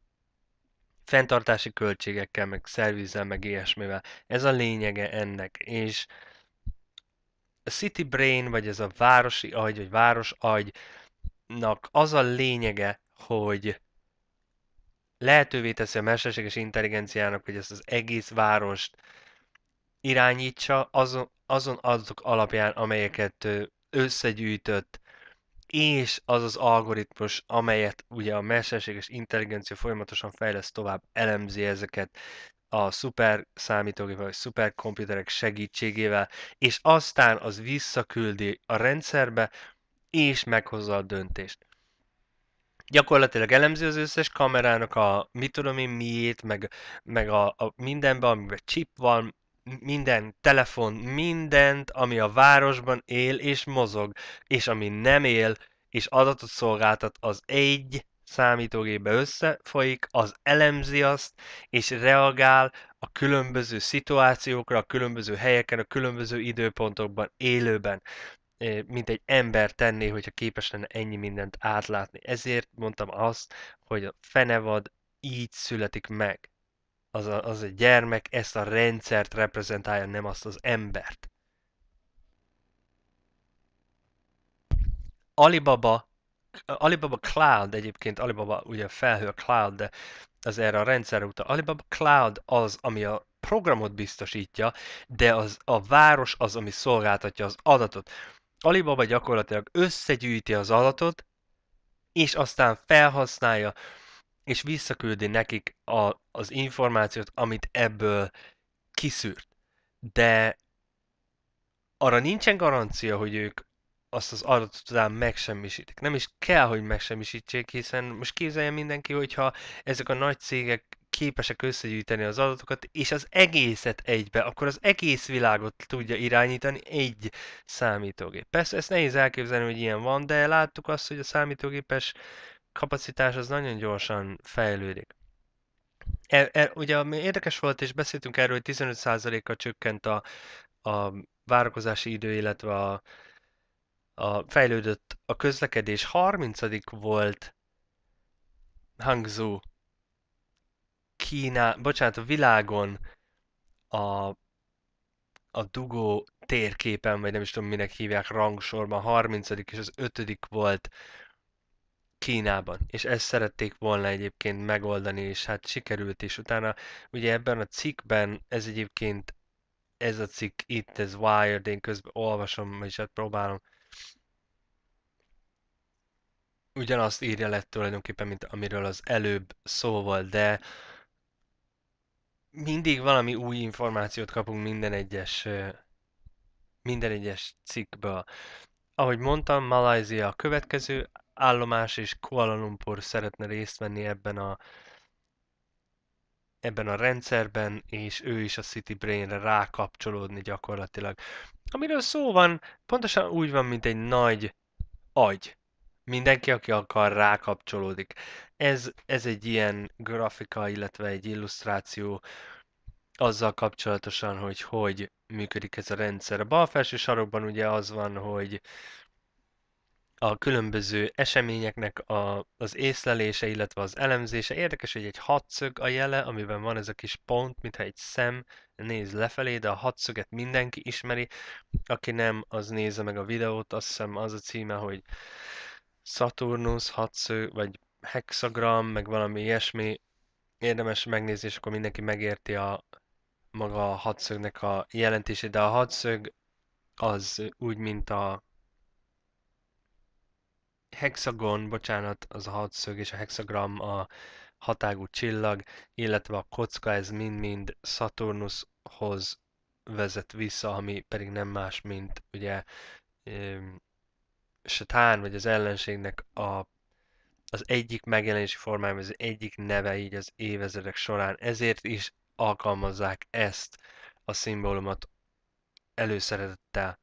fenntartási költségekkel, meg szervizzel, meg ilyesmivel. Ez a lényege ennek, és a City Brain, vagy ez a városi agy, vagy város agynak az a lényege, hogy lehetővé teszi a mesterséges intelligenciának, hogy ezt az egész várost irányítsa azon, azon adatok alapján, amelyeket összegyűjtött, és az az algoritmus, amelyet ugye a mesterséges intelligencia folyamatosan fejleszt tovább, elemzi ezeket a szuper számítógépek vagy szuperkomputerek segítségével, és aztán az visszaküldi a rendszerbe, és meghozza a döntést. Gyakorlatilag elemzi az összes kamerának a mit tudom én miét, meg, meg a, a mindenben, amiben chip van, minden telefon, mindent, ami a városban él és mozog, és ami nem él, és adatot szolgáltat, az egy számítógépbe összefolyik, az elemzi azt, és reagál a különböző szituációkra, a különböző helyeken, a különböző időpontokban, élőben, mint egy ember tenné, hogyha képes lenne ennyi mindent átlátni. Ezért mondtam azt, hogy a fenevad így születik meg. Az a, az a gyermek ezt a rendszert reprezentálja, nem azt az embert. Alibaba, Alibaba Cloud egyébként, Alibaba ugye felhő a cloud, de az erre a rendszerre utal. Alibaba Cloud az, ami a programot biztosítja, de az, a város az, ami szolgáltatja az adatot. Alibaba gyakorlatilag összegyűjti az adatot, és aztán felhasználja, és visszaküldi nekik a, az információt, amit ebből kiszűrt. De arra nincsen garancia, hogy ők azt az adatot után megsemmisítik. Nem is kell, hogy megsemmisítsék, hiszen most képzelje mindenki, hogyha ezek a nagy cégek képesek összegyűjteni az adatokat, és az egészet egybe, akkor az egész világot tudja irányítani egy számítógép. Persze ezt nehéz elképzelni, hogy ilyen van, de láttuk azt, hogy a számítógépes kapacitás az nagyon gyorsan fejlődik. E, e, ugye ami érdekes volt, és beszéltünk erről, hogy tizenöt százalékkal csökkent a, a várakozási idő, illetve a, a fejlődött a közlekedés. harmincadik volt Hangzhou, Kína, bocsánat, a világon a, a dugó térképen, vagy nem is tudom minek hívják rangsorban, harmincadik és az ötödik volt Kínában, és ezt szerették volna egyébként megoldani, és hát sikerült is. Utána ugye ebben a cikkben, ez egyébként, ez a cikk itt, ez Wired, én közben olvasom, és hát próbálom ugyanazt írja le tulajdonképpen, mint amiről az előbb szó volt, de mindig valami új információt kapunk minden egyes, ö, minden egyes cikkből. Ahogy mondtam, Malajzia a következő állomás, és Kuala Lumpur szeretne részt venni ebben a, ebben a rendszerben, és ő is a City Brain-re rákapcsolódni gyakorlatilag. Amiről szó van, pontosan úgy van, mint egy nagy agy. Mindenki, aki akar, rákapcsolódik. Ez, ez egy ilyen grafika, illetve egy illusztráció azzal kapcsolatosan, hogy hogy működik ez a rendszer. A bal felső sarokban ugye az van, hogy a különböző eseményeknek a, az észlelése, illetve az elemzése. Érdekes, hogy egy hatszög a jele, amiben van ez a kis pont, mintha egy szem néz lefelé, de a hatszöget mindenki ismeri. Aki nem, az nézze meg a videót, azt hiszem az a címe, hogy Saturnus hatszög, vagy hexagram, meg valami ilyesmi. Érdemes megnézni, és akkor mindenki megérti a maga a hatszögnek a jelentését, de a hatszög az úgy, mint a hexagon, bocsánat, az a hatszög, és a hexagram a hatágú csillag, illetve a kocka, ez mind-mind Saturnushoz vezet vissza, ami pedig nem más, mint ugye Satán, vagy az ellenségnek a, az egyik megjelenési formája, vagy az egyik neve így az évezredek során. Ezért is alkalmazzák ezt a szimbólumot előszeretettel.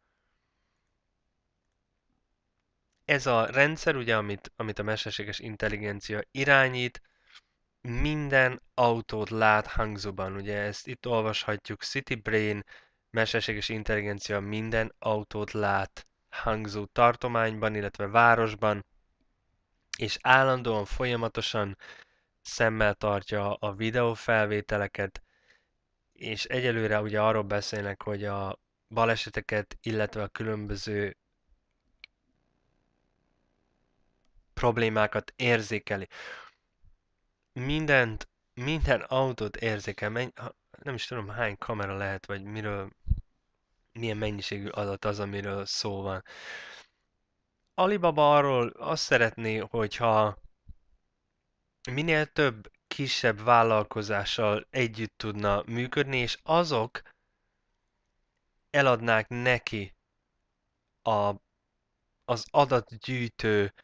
Ez a rendszer, ugye, amit, amit a mesterséges intelligencia irányít, minden autót lát hangzóban. Ugye ezt itt olvashatjuk, City Brain, mesterséges intelligencia minden autót lát hangzó tartományban, illetve városban, és állandóan, folyamatosan szemmel tartja a videófelvételeket, és egyelőre ugye arról beszélnek, hogy a baleseteket, illetve a különböző problémákat érzékeli. Mindent, minden autót érzékel, menny, nem is tudom hány kamera lehet, vagy miről, milyen mennyiségű adat az, amiről szó van. Alibaba arról azt szeretné, hogyha minél több kisebb vállalkozással együtt tudna működni, és azok eladnák neki a, az adatgyűjtő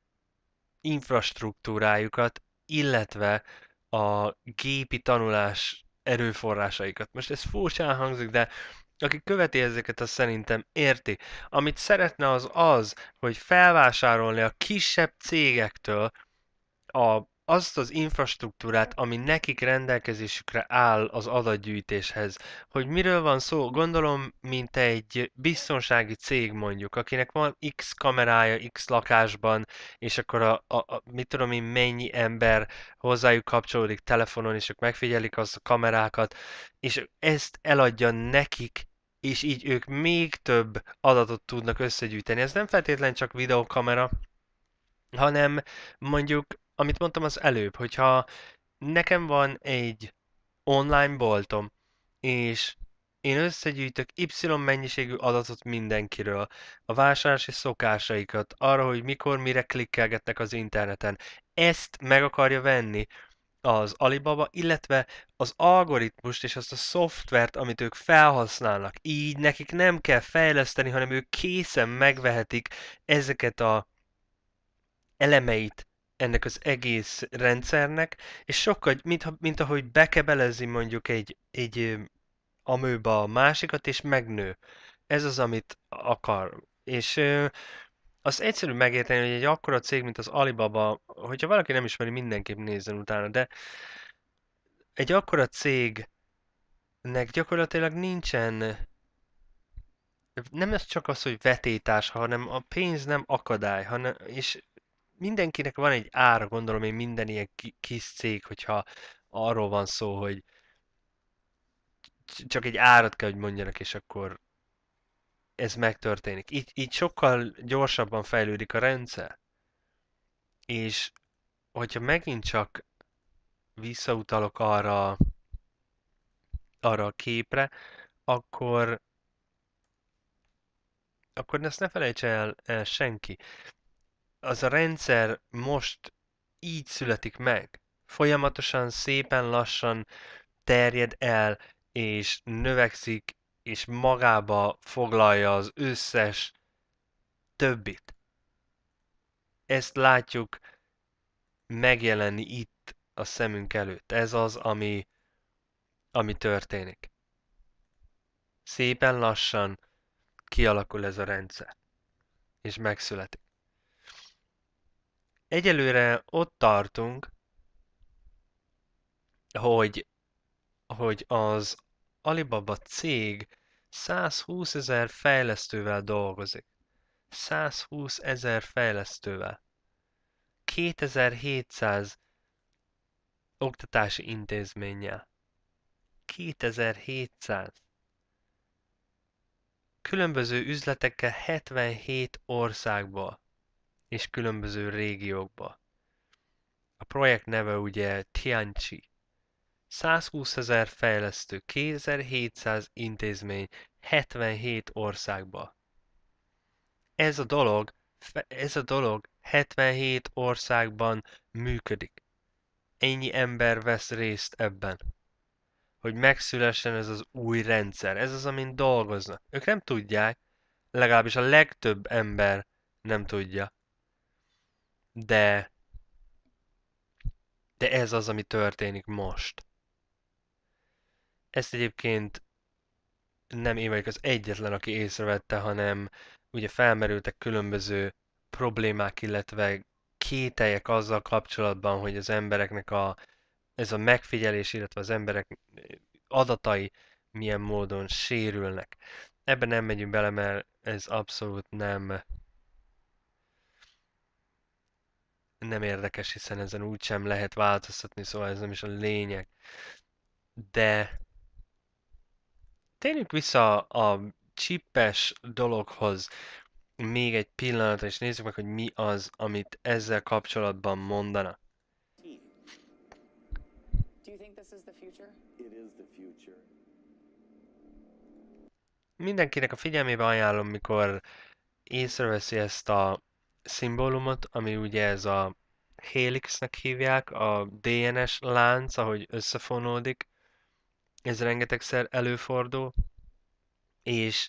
infrastruktúrájukat, illetve a gépi tanulás erőforrásaikat. Most ez furcsán hangzik, de aki követi ezeket, az szerintem érti. Amit szeretne az az, hogy felvásárolni a kisebb cégektől a, azt az infrastruktúrát, ami nekik rendelkezésükre áll az adatgyűjtéshez. Hogy miről van szó? Gondolom, mint egy biztonsági cég mondjuk, akinek van X kamerája X lakásban, és akkor a, a, a mit tudom én, mennyi ember hozzájuk kapcsolódik telefonon, és ők megfigyelik azt a kamerákat, és ezt eladja nekik, és így ők még több adatot tudnak összegyűjteni. Ez nem feltétlenül csak videokamera, hanem mondjuk, amit mondtam az előbb, hogyha nekem van egy online boltom, és én összegyűjtök Y mennyiségű adatot mindenkiről, a vásárlási szokásaikat, arra, hogy mikor, mire klikkelgetnek az interneten. Ezt meg akarja venni az Alibaba, illetve az algoritmust és azt a szoftvert, amit ők felhasználnak. Így nekik nem kell fejleszteni, hanem ők készen megvehetik ezeket a elemeit ennek az egész rendszernek, és sokkal, mint, mint ahogy bekebelezi mondjuk egy, egy amőba a másikat, és megnő. Ez az, amit akar. És ö, azt egyszerű megérteni, hogy egy akkora cég, mint az Alibaba, hogyha valaki nem ismeri, mindenképp nézzen utána, de egy akkora cégnek gyakorlatilag nincsen, nem ez csak az, hogy vetétás, hanem a pénz nem akadály, hanem, és mindenkinek van egy ára, gondolom én minden ilyen kis cég, hogyha arról van szó, hogy csak egy árat kell, hogy mondjanak, és akkor ez megtörténik. Így, így sokkal gyorsabban fejlődik a rendszer. És hogyha megint csak visszautalok arra, arra a képre, akkor akkor ezt ne felejtse el, el senki. az a rendszer most így születik meg. Folyamatosan, szépen lassan terjed el, és növekszik, és magába foglalja az összes többit. Ezt látjuk megjelenni itt a szemünk előtt. Ez az, ami, ami történik. Szépen lassan kialakul ez a rendszer, és megszületik. Egyelőre ott tartunk, hogy, hogy az Alibaba cég százhúszezer fejlesztővel dolgozik. százhúszezer fejlesztővel. kétezer-hétszáz oktatási intézménnyel. kétezer-hétszáz. Különböző üzletekkel hetvenhét országból és különböző régiókból. A projekt neve ugye Tianchi. százhúszezer fejlesztő, kétezer-hétszáz intézmény, hetvenhét országból. Ez a dolog, ez a dolog hetvenhét országban működik. Ennyi ember vesz részt ebben, hogy megszülessen ez az új rendszer. Ez az, amin dolgoznak. Ők nem tudják, legalábbis a legtöbb ember nem tudja. De, de ez az, ami történik most. Ezt egyébként nem én vagyok az egyetlen, aki észrevette, hanem ugye felmerültek különböző problémák, illetve kételyek azzal kapcsolatban, hogy az embereknek a, ez a megfigyelés, illetve az emberek adatai milyen módon sérülnek. Ebben nem megyünk bele, mert ez abszolút nem nem érdekes, hiszen ezen úgysem lehet változtatni, szóval ez nem is a lényeg. De térjünk vissza a csippes dologhoz még egy pillanatra, és nézzük meg, hogy mi az, amit ezzel kapcsolatban mondanak. Do you think this is the future? It is the future. Mindenkinek a figyelmébe ajánlom, mikor észreveszi ezt a szimbólumot, ami ugye ez a Helixnek hívják, a dé en es lánc, ahogy összefonódik. Ez rengetegszer előfordul, és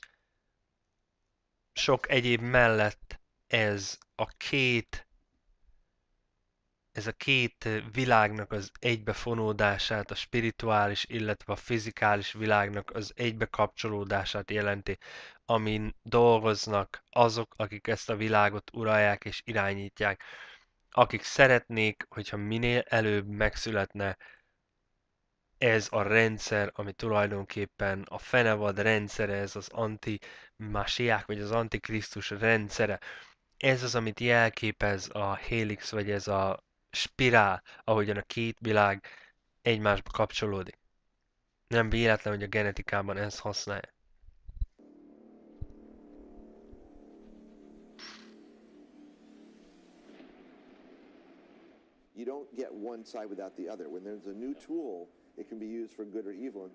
sok egyéb mellett ez a két ez a két világnak az egybefonódását, a spirituális, illetve a fizikális világnak az egybekapcsolódását jelenti, amin dolgoznak azok, akik ezt a világot uralják és irányítják, akik szeretnék, hogyha minél előbb megszületne ez a rendszer, ami tulajdonképpen a fenevad rendszere, ez az anti-masiák, vagy az antikrisztus rendszere. Ez az, amit jelképez a Helix, vagy ez a spirál, ahogyan a két világ egymásba kapcsolódik. Nem véletlen, hogy a genetikában ezt használják. You don't get one side without the other. When there's a new tool, it can be used for good or evil.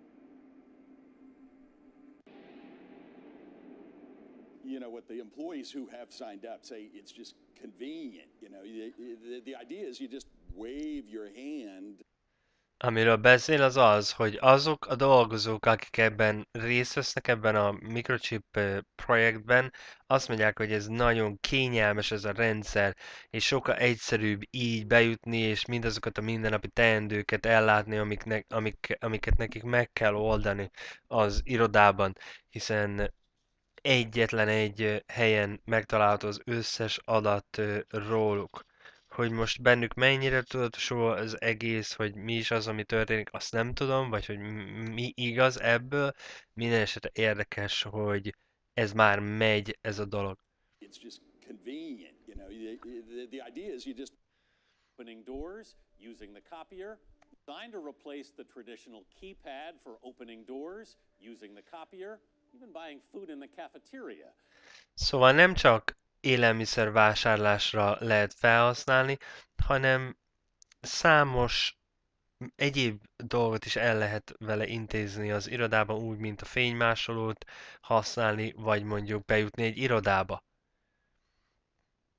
You know, what the employees who have signed up say, it's just convenient. You know, the, the, the idea is you just wave your hand. Amiről beszél az az, hogy azok a dolgozók, akik ebben részt vesznek ebben a microchip projektben, azt mondják, hogy ez nagyon kényelmes ez a rendszer, és sokkal egyszerűbb így bejutni, és mindazokat a mindennapi teendőket ellátni, amiknek, amik, amiket nekik meg kell oldani az irodában, hiszen egyetlen egy helyen megtalálható az összes adat róluk. Hogy most bennük mennyire tudatosul az egész, hogy mi is az, ami történik, azt nem tudom, vagy hogy mi igaz ebből. Minden esetre érdekes, hogy ez már megy, ez a dolog. It's just convenient, you know. The, the, the idea is you just opening doors using the copier, designed to replace the traditional keypad for opening doors using the copier, even buying food in the cafeteria. Szóval nem csak élelmiszer vásárlásra lehet felhasználni, hanem számos egyéb dolgot is el lehet vele intézni az irodában, úgy, mint a fénymásolót használni, vagy mondjuk bejutni egy irodába.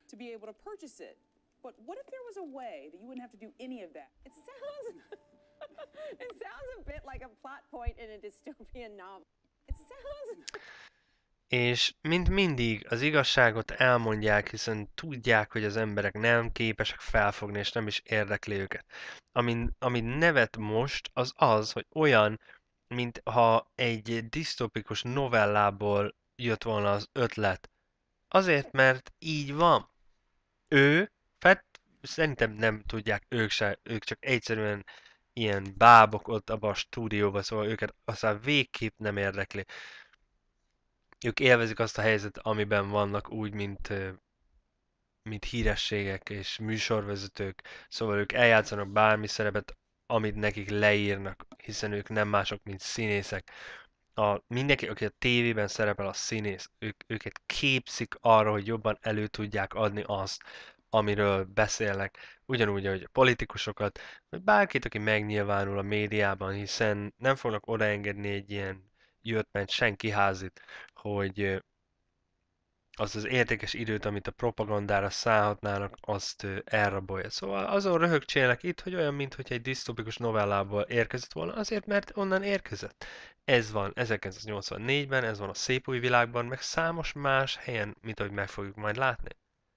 to be able to purchase it. But what if there was a way that you wouldn't have to do any of that? It sounds it sounds a bit like a plot point in a dystopian novel. It sounds És mint mindig az igazságot elmondják, hiszen tudják, hogy az emberek nem képesek felfogni, és nem is érdekli őket. Amin, amin nevet most, az az, hogy olyan, mint ha egy disztopikus novellából jött volna az ötlet. Azért, mert így van. Ő, hát szerintem nem tudják ők se, ők csak egyszerűen ilyen bábok ott abban a stúdióban, szóval őket aztán végképp nem érdekli. Ők élvezik azt a helyzetet, amiben vannak, úgy, mint, mint hírességek és műsorvezetők. Szóval ők eljátszanak bármi szerepet, amit nekik leírnak, hiszen ők nem mások, mint színészek. A, mindenki, aki a tévében szerepel, a színész. Ők, őket képzik arra, hogy jobban elő tudják adni azt, amiről beszélnek. Ugyanúgy, ahogy a politikusokat, vagy bárkit, aki megnyilvánul a médiában, hiszen nem fognak odaengedni egy ilyen jött-ment senki házit, hogy az az értékes időt, amit a propagandára szállhatnának, azt elrabolja. Szóval azon röhögcsélnek itt, hogy olyan, mintha egy disztopikus novellából érkezett volna, azért, mert onnan érkezett. Ez van ezerkilencszáznyolcvannégyben, ez van a Szép új világban, meg számos más helyen, mint ahogy meg fogjuk majd látni.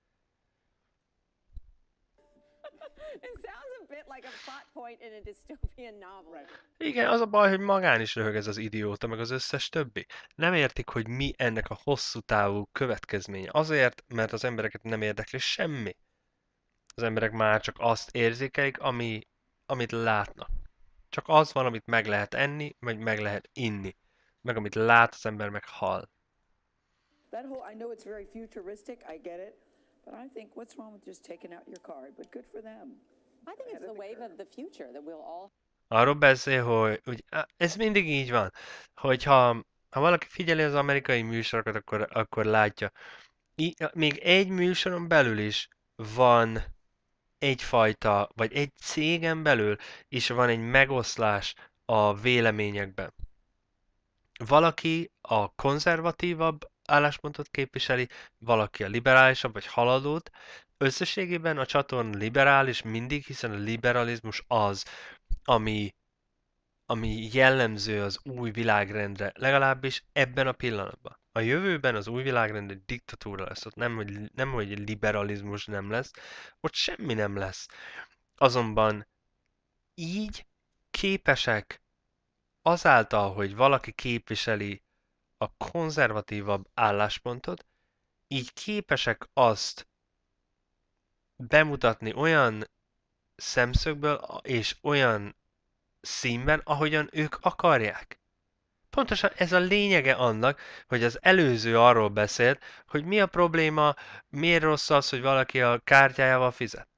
It sounds a bit like a plot point in a dystopian novel. Igen, az a baj, hogy magán is röhög ez az idióta, meg az összes többi. Nem értik, hogy mi ennek a hosszú távú következménye. Azért, mert az embereket nem érdekli semmi. Az emberek már csak azt érzékelik, ami, amit látnak. Csak az van, amit meg lehet enni, vagy meg lehet inni. Meg amit lát, az ember meg hall. That whole, I know it's very futuristic, I get it, but I think what's wrong with just taking out your card? But good for them. I think it's the wave of the future that we'll all Arról beszél, hogy, hogy ez mindig így van, hogyha ha valaki figyeli az amerikai műsorokat, akkor, akkor látja. I, még egy műsoron belül is van egyfajta, vagy egy cégen belül is van egy megoszlás a véleményekben. Valaki a konzervatívabb álláspontot képviseli, valaki a liberálisabb vagy haladót. Összességében a csatorna liberális mindig, hiszen a liberalizmus az, ami, ami jellemző az új világrendre, legalábbis ebben a pillanatban. A jövőben az új világrend egy diktatúra lesz, ott nem, hogy, nem, hogy liberalizmus nem lesz, ott semmi nem lesz. Azonban így képesek azáltal, hogy valaki képviseli a konzervatívabb álláspontot, így képesek azt bemutatni olyan szemszögből és olyan színben, ahogyan ők akarják. Pontosan ez a lényege annak, hogy az előző arról beszélt, hogy mi a probléma, miért rossz az, hogy valaki a kártyájával fizet.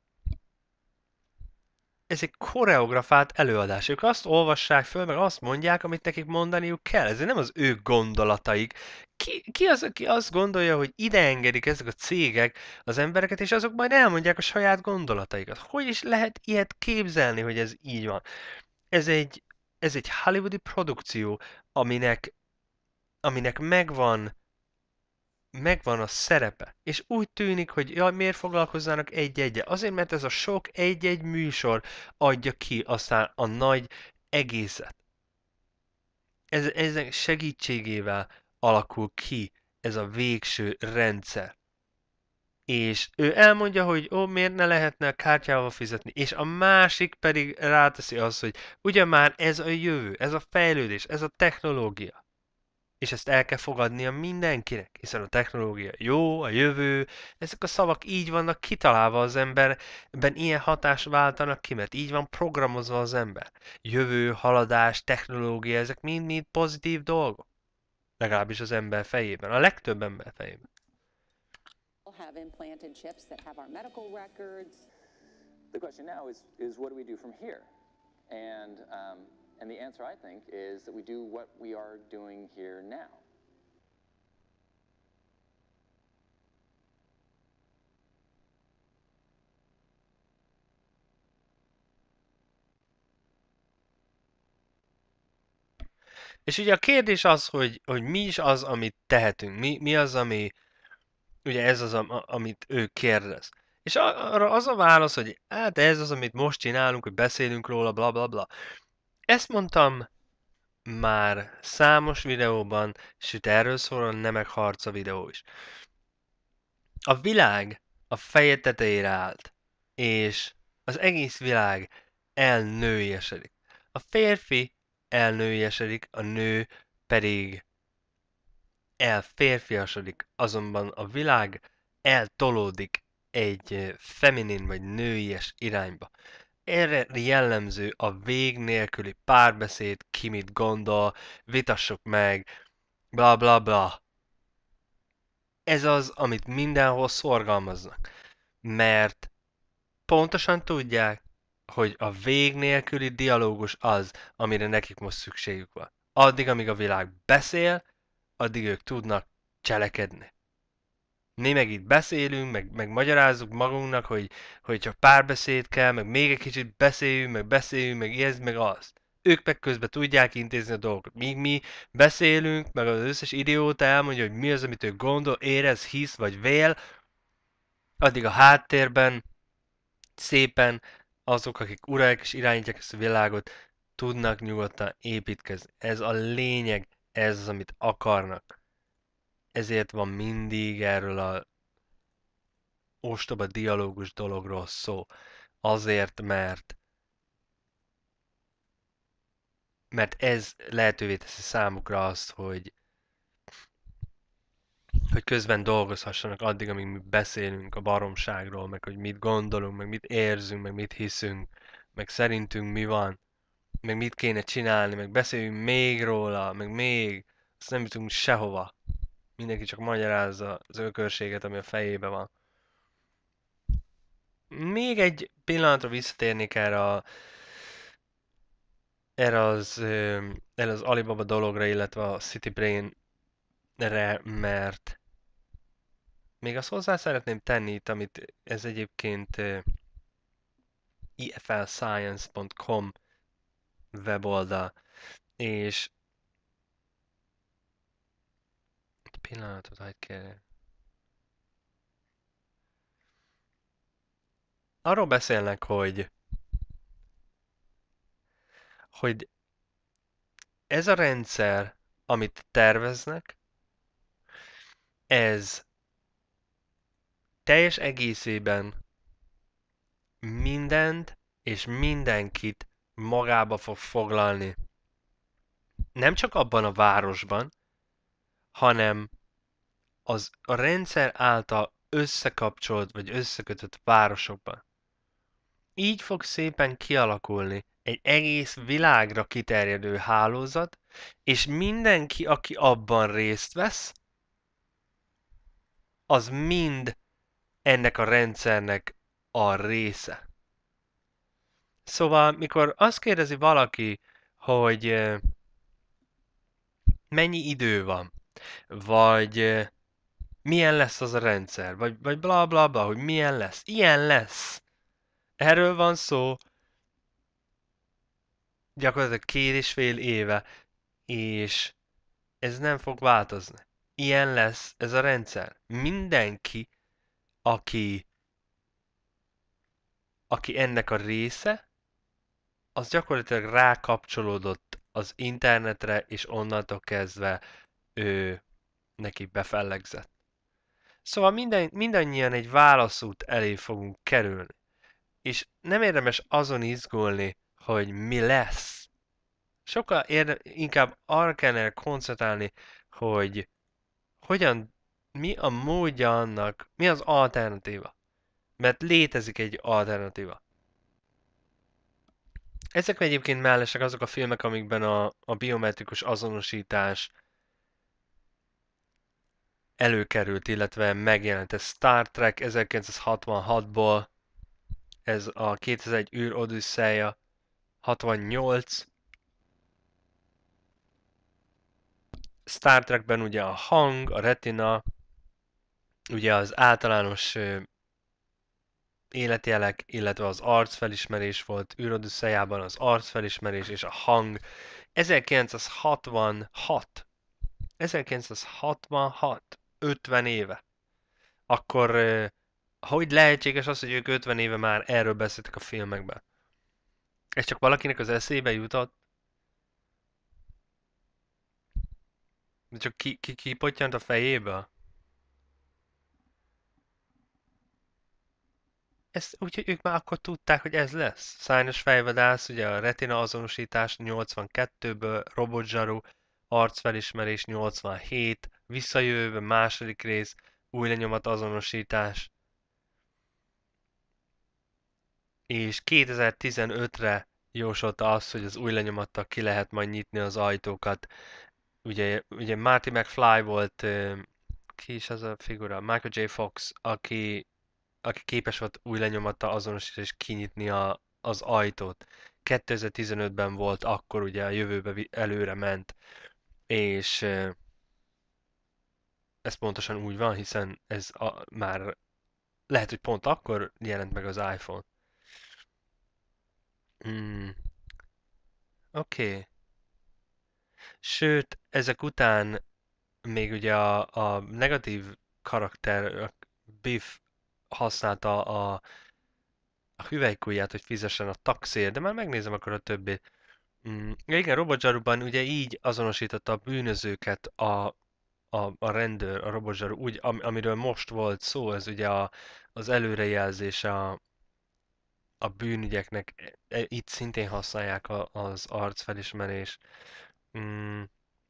Ez egy koreografált előadás. Ők azt olvassák föl, meg azt mondják, amit nekik mondaniuk kell. Ez nem az ő gondolataik. Ki, ki az, aki azt gondolja, hogy ide engedik ezek a cégek az embereket, és azok majd elmondják a saját gondolataikat. Hogy is lehet ilyet képzelni, hogy ez így van? Ez egy, ez egy hollywoodi produkció, aminek, aminek megvan, megvan a szerepe. És úgy tűnik, hogy jaj, miért foglalkoznának egy-egyel? Azért, mert ez a sok egy-egy műsor adja ki aztán a nagy egészet. Ez, ezek segítségével alakul ki ez a végső rendszer. És ő elmondja, hogy ó, miért ne lehetne a kártyával fizetni, és a másik pedig ráteszi azt, hogy ugye már ez a jövő, ez a fejlődés, ez a technológia. És ezt el kell fogadnia mindenkinek, hiszen a technológia jó, a jövő, ezek a szavak így vannak kitalálva az emberben, ilyen hatást váltanak ki, mert így van programozva az ember. Jövő, haladás, technológia, ezek mind-mind pozitív dolgok. Legalábbis az ember fejében, a legtöbb ember fejében. have implanted chips that have our medical records. The question now is, is what do we do from here? And, um, and the answer, I think, is that we do what we are doing here now. És ugye a kérdés az, hogy, hogy mi is az, amit tehetünk, mi, mi az, ami, Ugye ez az, am- amit ő kérdez. És a- arra az a válasz, hogy hát ez az, amit most csinálunk, hogy beszélünk róla, bla bla bla. Ezt mondtam már számos videóban, sőt erről szól a Nemek harca videó is. A világ a feje tetejére állt, és az egész világ elnőjesedik. A férfi elnőjesedik, a nő pedig elférfiasodik, azonban a világ eltolódik egy feminin vagy nőies irányba. Erre jellemző a vég nélküli párbeszéd, ki mit gondol, vitassuk meg, bla bla bla. Ez az, amit mindenhol szorgalmaznak, mert pontosan tudják, hogy a vég nélküli dialógus az, amire nekik most szükségük van. Addig, amíg a világ beszél, addig ők tudnak cselekedni. Mi meg itt beszélünk, meg, meg magyarázzuk magunknak, hogy, hogy csak párbeszéd kell, meg még egy kicsit beszéljünk, meg beszéljünk, meg ez, meg az. Ők meg közben tudják intézni a dolgokat. Míg mi beszélünk, meg az összes idióta elmondja, hogy mi az, amit ő gondol, érez, hisz vagy vél, addig a háttérben szépen azok, akik uralják és irányítják ezt a világot, tudnak nyugodtan építkezni. Ez a lényeg, ez az, amit akarnak. Ezért van mindig erről a ostoba dialógus dologról szó. Azért, mert mert ez lehetővé teszi számukra azt, hogy hogy közben dolgozhassanak addig, amíg mi beszélünk a baromságról, meg hogy mit gondolunk, meg mit érzünk, meg mit hiszünk, meg szerintünk mi van, meg mit kéne csinálni, meg beszéljünk még róla, meg még, azt nem jutunk sehova. Mindenki csak magyarázza az ökörséget, ami a fejébe van. Még egy pillanatra visszatérnék erre, a, erre, az, erre az Alibaba dologra, illetve a CityBrain-re, mert még azt hozzá szeretném tenni itt, amit ez egyébként i f l science pont com weboldal, és egy pillanatot hagyd kérni. Arról beszélnek, hogy hogy ez a rendszer, amit terveznek, ez teljes egészében mindent és mindenkit magába fog foglalni. Nem csak abban a városban, hanem az a rendszer által összekapcsolt vagy összekötött városokban. Így fog szépen kialakulni egy egész világra kiterjedő hálózat, és mindenki, aki abban részt vesz, az mind ennek a rendszernek a része. Szóval, mikor azt kérdezi valaki, hogy mennyi idő van, vagy milyen lesz az a rendszer, vagy, vagy bla bla bla, hogy milyen lesz, ilyen lesz. Erről van szó gyakorlatilag két és fél éve, és ez nem fog változni. Ilyen lesz ez a rendszer. Mindenki, aki, aki ennek a része, az gyakorlatilag rákapcsolódott az internetre, és onnantól kezdve ő neki befellegzett. Szóval minden, mindannyian egy válaszút elé fogunk kerülni. És nem érdemes azon izgulni, hogy mi lesz. Sokkal érde, inkább arra kellene koncentrálni, hogy hogyan, mi a módja annak, mi az alternatíva. Mert létezik egy alternatíva. Ezek egyébként mellesek azok a filmek, amikben a, a biometrikus azonosítás előkerült, illetve megjelent. Ez Star Trek ezerkilencszázhatvanhatból, ez a kétezer-egy űr Odüsszeja, hatvannyolc. Star Trekben ugye a hang, a retina, ugye az általános ö, életjelek, illetve az arcfelismerés volt, űrodüsszejában az arcfelismerés és a hang. ezerkilencszázhatvanhat. ezerkilencszázhatvanhat. ötven éve. akkor ö, hogy lehetséges az, hogy ők ötven éve már erről beszéltek a filmekben? Ez csak valakinek az eszébe jutott? De csak ki, ki, ki pottyant a fejébe? Ezt, úgyhogy ők már akkor tudták, hogy ez lesz. Szárnyas fejvadász, ugye a retina azonosítás nyolcvankettőből, robotzsaru, arcfelismerés nyolcvanhét, visszajövő második rész, új lenyomat azonosítás, és kétezer-tizenötre jósolta azt, hogy az új lenyomattal ki lehet majd nyitni az ajtókat. Ugye, ugye Marty McFly volt, ki is az a figura? Michael J. Fox, aki aki képes volt új lenyomattal azonosítani és kinyitni a, az ajtót. kétezer-tizenötben volt, akkor ugye a jövőbe előre ment, és ez pontosan úgy van, hiszen ez a, már lehet, hogy pont akkor jelent meg az iPhone. Hmm. Oké. Okay. Sőt, ezek után még ugye a, a negatív karakter, a Biff használta a, a hüvelykujját, hogy fizessen a taxért, de már megnézem akkor a többit. Mm, igen, Robotzsaruban ugye így azonosította a bűnözőket a, a, a rendőr, a Robotzsaru, úgy, am, amiről most volt szó, ez ugye a, az előrejelzés a, a bűnügyeknek. E, e, itt szintén használják a, az arcfelismerés. Mm,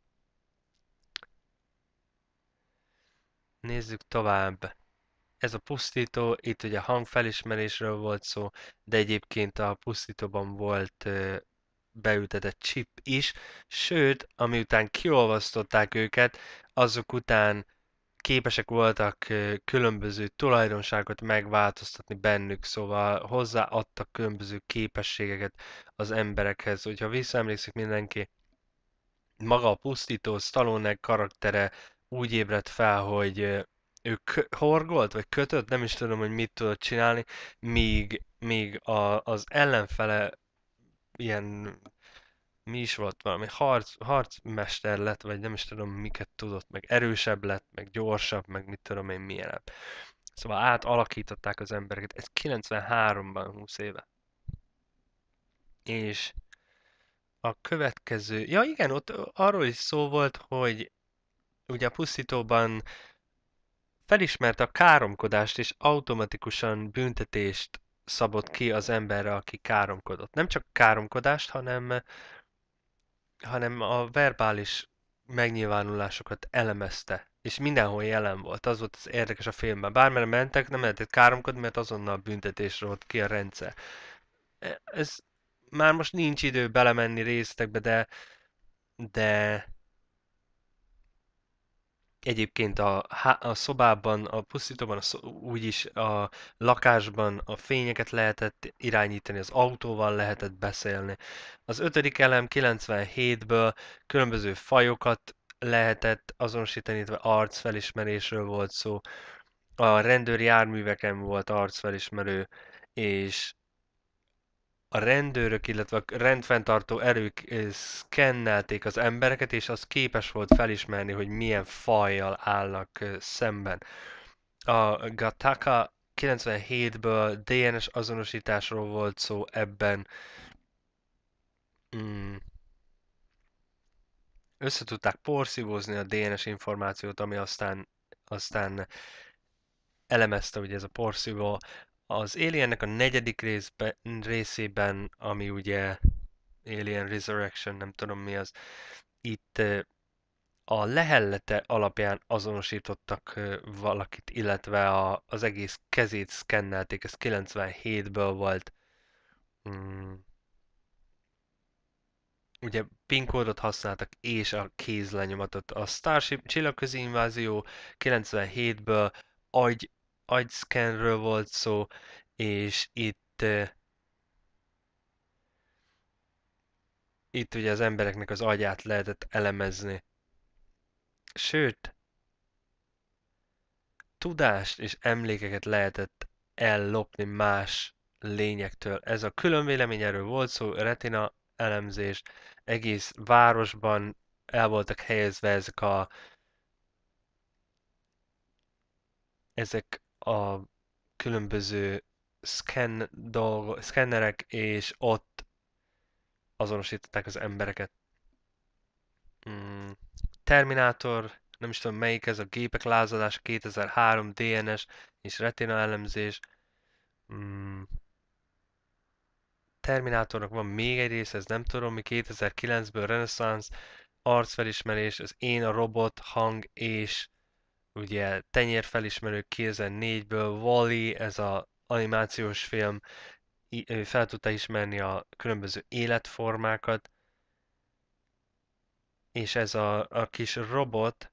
nézzük tovább. Ez a pusztító, itt ugye hangfelismerésről volt szó, de egyébként a pusztítóban volt beültetett chip is, sőt, amiután kiolvasztották őket, azok után képesek voltak különböző tulajdonságokat megváltoztatni bennük, szóval hozzáadtak különböző képességeket az emberekhez. Hogyha visszaemlékszik mindenki, maga a pusztító Stallone karaktere úgy ébredt fel, hogy ő horgolt, vagy kötött, nem is tudom, hogy mit tudott csinálni, míg, míg a, az ellenfele ilyen, mi is volt, valami harc, harcmester lett, vagy nem is tudom miket tudott, meg erősebb lett, meg gyorsabb, meg mit tudom én milyenebb. Szóval átalakították az embereket. Ez kilencvenháromban, húsz éve. És a következő... Ja igen, ott arról is szó volt, hogy ugye a pusztítóban felismerte a káromkodást, és automatikusan büntetést szabott ki az emberre, aki káromkodott. Nem csak káromkodást, hanem, hanem a verbális megnyilvánulásokat elemezte, és mindenhol jelen volt. Az volt az érdekes a filmben. Bármere mentek, nem lehetett káromkodni, mert azonnal büntetésre volt ki a rendszer. Ez már most nincs idő belemenni részletekbe, de de egyébként a, a szobában, a pusztítóban, a szob, úgyis a lakásban a fényeket lehetett irányítani, az autóval lehetett beszélni. Az ötödik elem kilencvenhétből különböző fajokat lehetett azonosítani, illetve arcfelismerésről volt szó. A rendőri járműveken volt arcfelismerő, és a rendőrök, illetve a rendfenntartó erők szkennelték az embereket, és az képes volt felismerni, hogy milyen fajjal állnak szemben. A Gattaca kilencvenhétből dé en es azonosításról volt szó ebben. Mm. Össze tudták porszívózni a dé en es információt, ami aztán, aztán elemezte, ugye ez a porszívó. Az Aliennek a negyedik részbe, részében, ami ugye Alien Resurrection, nem tudom mi az, itt a lehellete alapján azonosítottak valakit, illetve a, az egész kezét szkennelték, ez kilencvenhétből volt. Hmm. Ugye PIN kódot használtak, és a kézlenyomatot. A Starship csillagközi invázió kilencvenhétből agy, agyszkenről volt szó, és itt itt ugye az embereknek az agyát lehetett elemezni. Sőt, tudást és emlékeket lehetett ellopni más lényektől. Ez a külön vélemény, erről volt szó, retina elemzés, egész városban el voltak helyezve ezek a ezek a különböző szken dolgo, szkennerek, és ott azonosították az embereket. Mm, Terminátor, nem is tudom melyik ez, a gépek lázadás, kétezer-három dé en es és retina elemzés. Mm, Terminátornak van még egy része, ez nem tudom mi, kétezer-kilencből Renaissance, arcfelismerés, az Én a robot, hang és ugye tenyérfelismerő kétezer-négyből, Wall-E, ez a animációs film, ő fel tudta ismerni a különböző életformákat, és ez a, a kis robot,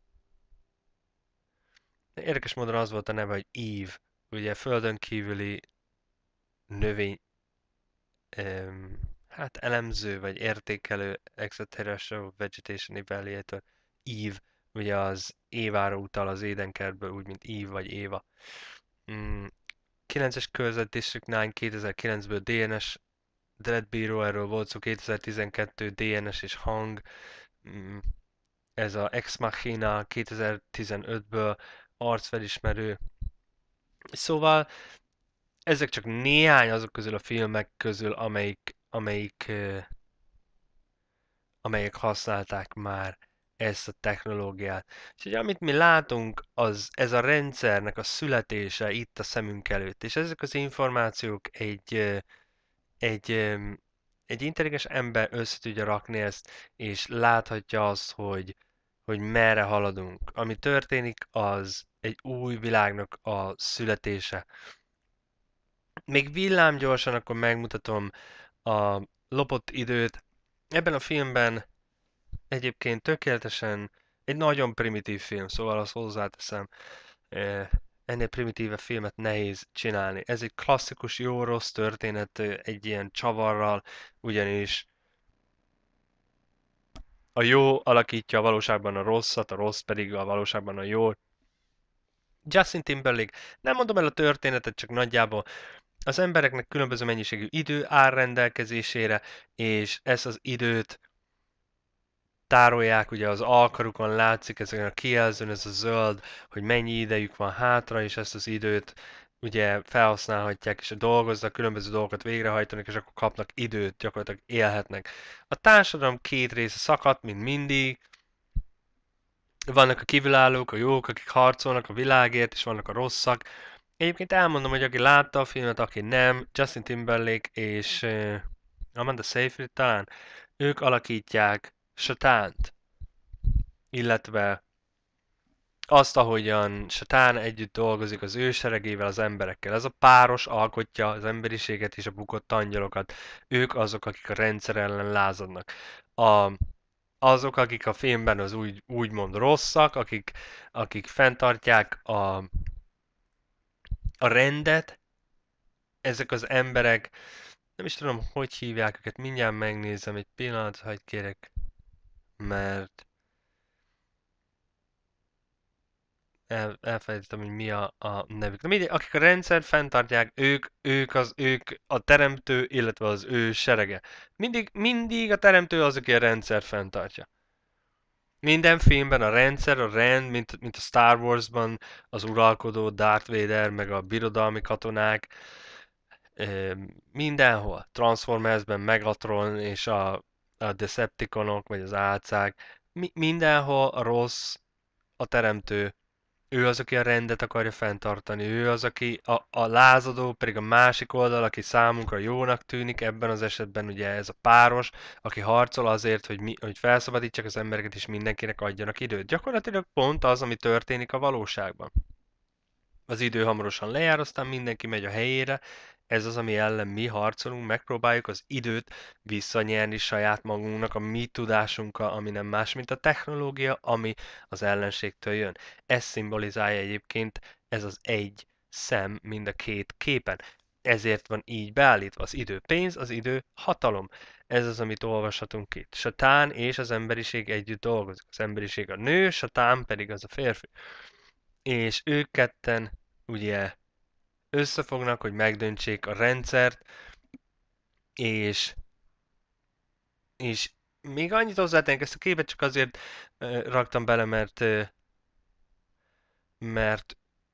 érdekes módon az volt a neve, hogy Eve, ugye földön kívüli növény, um, hát elemző vagy értékelő extraterrestrial vegetation evaluator, Eve, ugye az Évára utal az Édenkertből, úgy mint Eve vagy Éva. Mm, kilences körzet District kilenc kétezer-kilencből dé en es, Dread Bureau, erről volt szó, kétezer-tizenkettő dé en es és hang, mm, ez a Ex Machina kétezer-tizenötből arcfelismerő. Szóval ezek csak néhány azok közül a filmek közül, amelyik, amelyik, amelyek használták már ezt a technológiát. És ugye amit mi látunk, az ez a rendszernek a születése itt a szemünk előtt. És ezek az információk egy, egy, egy intelligens ember össze tudja rakni ezt, és láthatja azt, hogy, hogy merre haladunk. Ami történik, az egy új világnak a születése. Még villámgyorsan akkor megmutatom a lopott időt. Ebben a filmben egyébként tökéletesen egy nagyon primitív film, szóval azt hozzáteszem, ennél primitíve filmet nehéz csinálni. Ez egy klasszikus jó-rossz történet egy ilyen csavarral, ugyanis a jó alakítja a valóságban a rosszat, a rossz pedig a valóságban a jó. Justin Timberlake, nem mondom el a történetet, csak nagyjából az embereknek különböző mennyiségű idő áll rendelkezésére, és ezt az időt tárolják, ugye az alkarukon látszik ezen a kijelzőn, ez a zöld, hogy mennyi idejük van hátra, és ezt az időt ugye felhasználhatják, és dolgoznak, különböző dolgokat végrehajtanak, és akkor kapnak időt, gyakorlatilag élhetnek. A társadalom két része szakadt, mint mindig. Vannak a kívülállók, a jók, akik harcolnak a világért, és vannak a rosszak. Egyébként elmondom, hogy aki látta a filmet, aki nem, Justin Timberlake és uh, Amanda Seyfried talán, ők alakítják Satánt, illetve azt, ahogyan Satán együtt dolgozik az ő seregével, az emberekkel. Ez a páros alkotja az emberiséget és a bukott angyalokat. Ők azok, akik a rendszer ellen lázadnak. A, azok, akik a filmben az úgy, úgymond rosszak, akik, akik fenntartják a, a rendet, ezek az emberek, nem is tudom, hogy hívják őket, mindjárt megnézem, egy pillanat, hagyj kérek, mert el, elfelejtettem, hogy mi a, a nevük. De mindegy, akik a rendszert fenntartják, ők, ők, az, ők a teremtő, illetve az ő serege. Mindig, mindig a teremtő az, aki a rendszert fenntartja. Minden filmben a rendszer, a rend, mint, mint a Star Warsban az uralkodó Darth Vader, meg a birodalmi katonák, mindenhol. Transformersben Megatron és a, a Decepticonok, vagy az álcák, mi, mindenhol a rossz, a teremtő. Ő az, aki a rendet akarja fenntartani, ő az, aki a, a lázadó, pedig a másik oldal, aki számunkra jónak tűnik, ebben az esetben ugye ez a páros, aki harcol azért, hogy, mi, hogy felszabadítsák az embereket, és mindenkinek adjanak időt. Gyakorlatilag pont az, ami történik a valóságban. Az idő hamarosan lejár, aztán mindenki megy a helyére, ez az, ami ellen mi harcolunk, megpróbáljuk az időt visszanyerni saját magunknak, a mi tudásunkkal, ami nem más, mint a technológia, ami az ellenségtől jön. Ez szimbolizálja egyébként ez az egy szem mind a két képen. Ezért van így beállítva az idő pénz, az idő hatalom. Ez az, amit olvashatunk itt. Satán és az emberiség együtt dolgozik. Az emberiség a nő, Satán pedig az a férfi. És ők ketten ugye összefognak, hogy megdöntsék a rendszert, és, és még annyit hozzátennék, ezt a képet csak azért uh, raktam bele, mert, uh, mert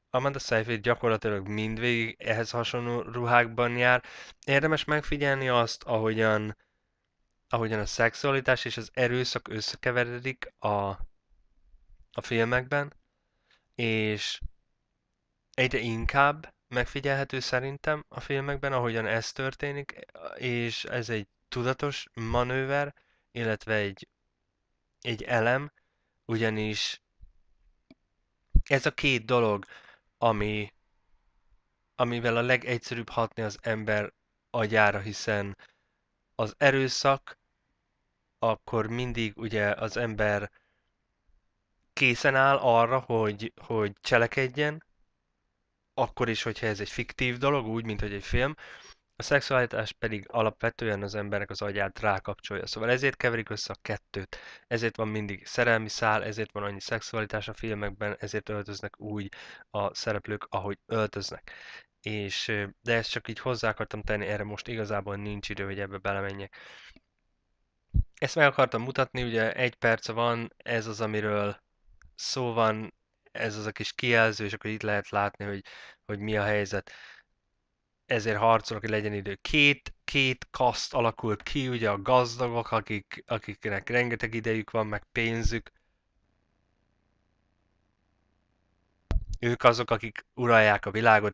Amanda Seyfried gyakorlatilag mindvégig ehhez hasonló ruhákban jár. Érdemes megfigyelni azt, ahogyan, ahogyan a szexualitás és az erőszak összekeveredik a, a filmekben, és egyre inkább megfigyelhető szerintem a filmekben, ahogyan ez történik, és ez egy tudatos manőver, illetve egy, egy elem, ugyanis ez a két dolog, ami, amivel a legegyszerűbb hatni az ember agyára, hiszen az erőszak, akkor mindig ugye az ember készen áll arra, hogy, hogy cselekedjen, akkor is, hogyha ez egy fiktív dolog, úgy, mint hogy egy film, a szexualitás pedig alapvetően az emberek az agyát rákapcsolja. Szóval ezért keverik össze a kettőt. Ezért van mindig szerelmi szál, ezért van annyi szexualitás a filmekben, ezért öltöznek úgy a szereplők, ahogy öltöznek. És, de ezt csak így hozzá akartam tenni, erre most igazából nincs idő, hogy ebbe belemenjek. Ezt meg akartam mutatni, ugye egy perce van, ez az, amiről szó van, ez az a kis kijelző, és akkor itt lehet látni, hogy, hogy mi a helyzet. Ezért harcolok, hogy legyen idő. Két, két kaszt alakul ki, ugye a gazdagok, akik, akiknek rengeteg idejük van, meg pénzük. Ők azok, akik uralják a világot.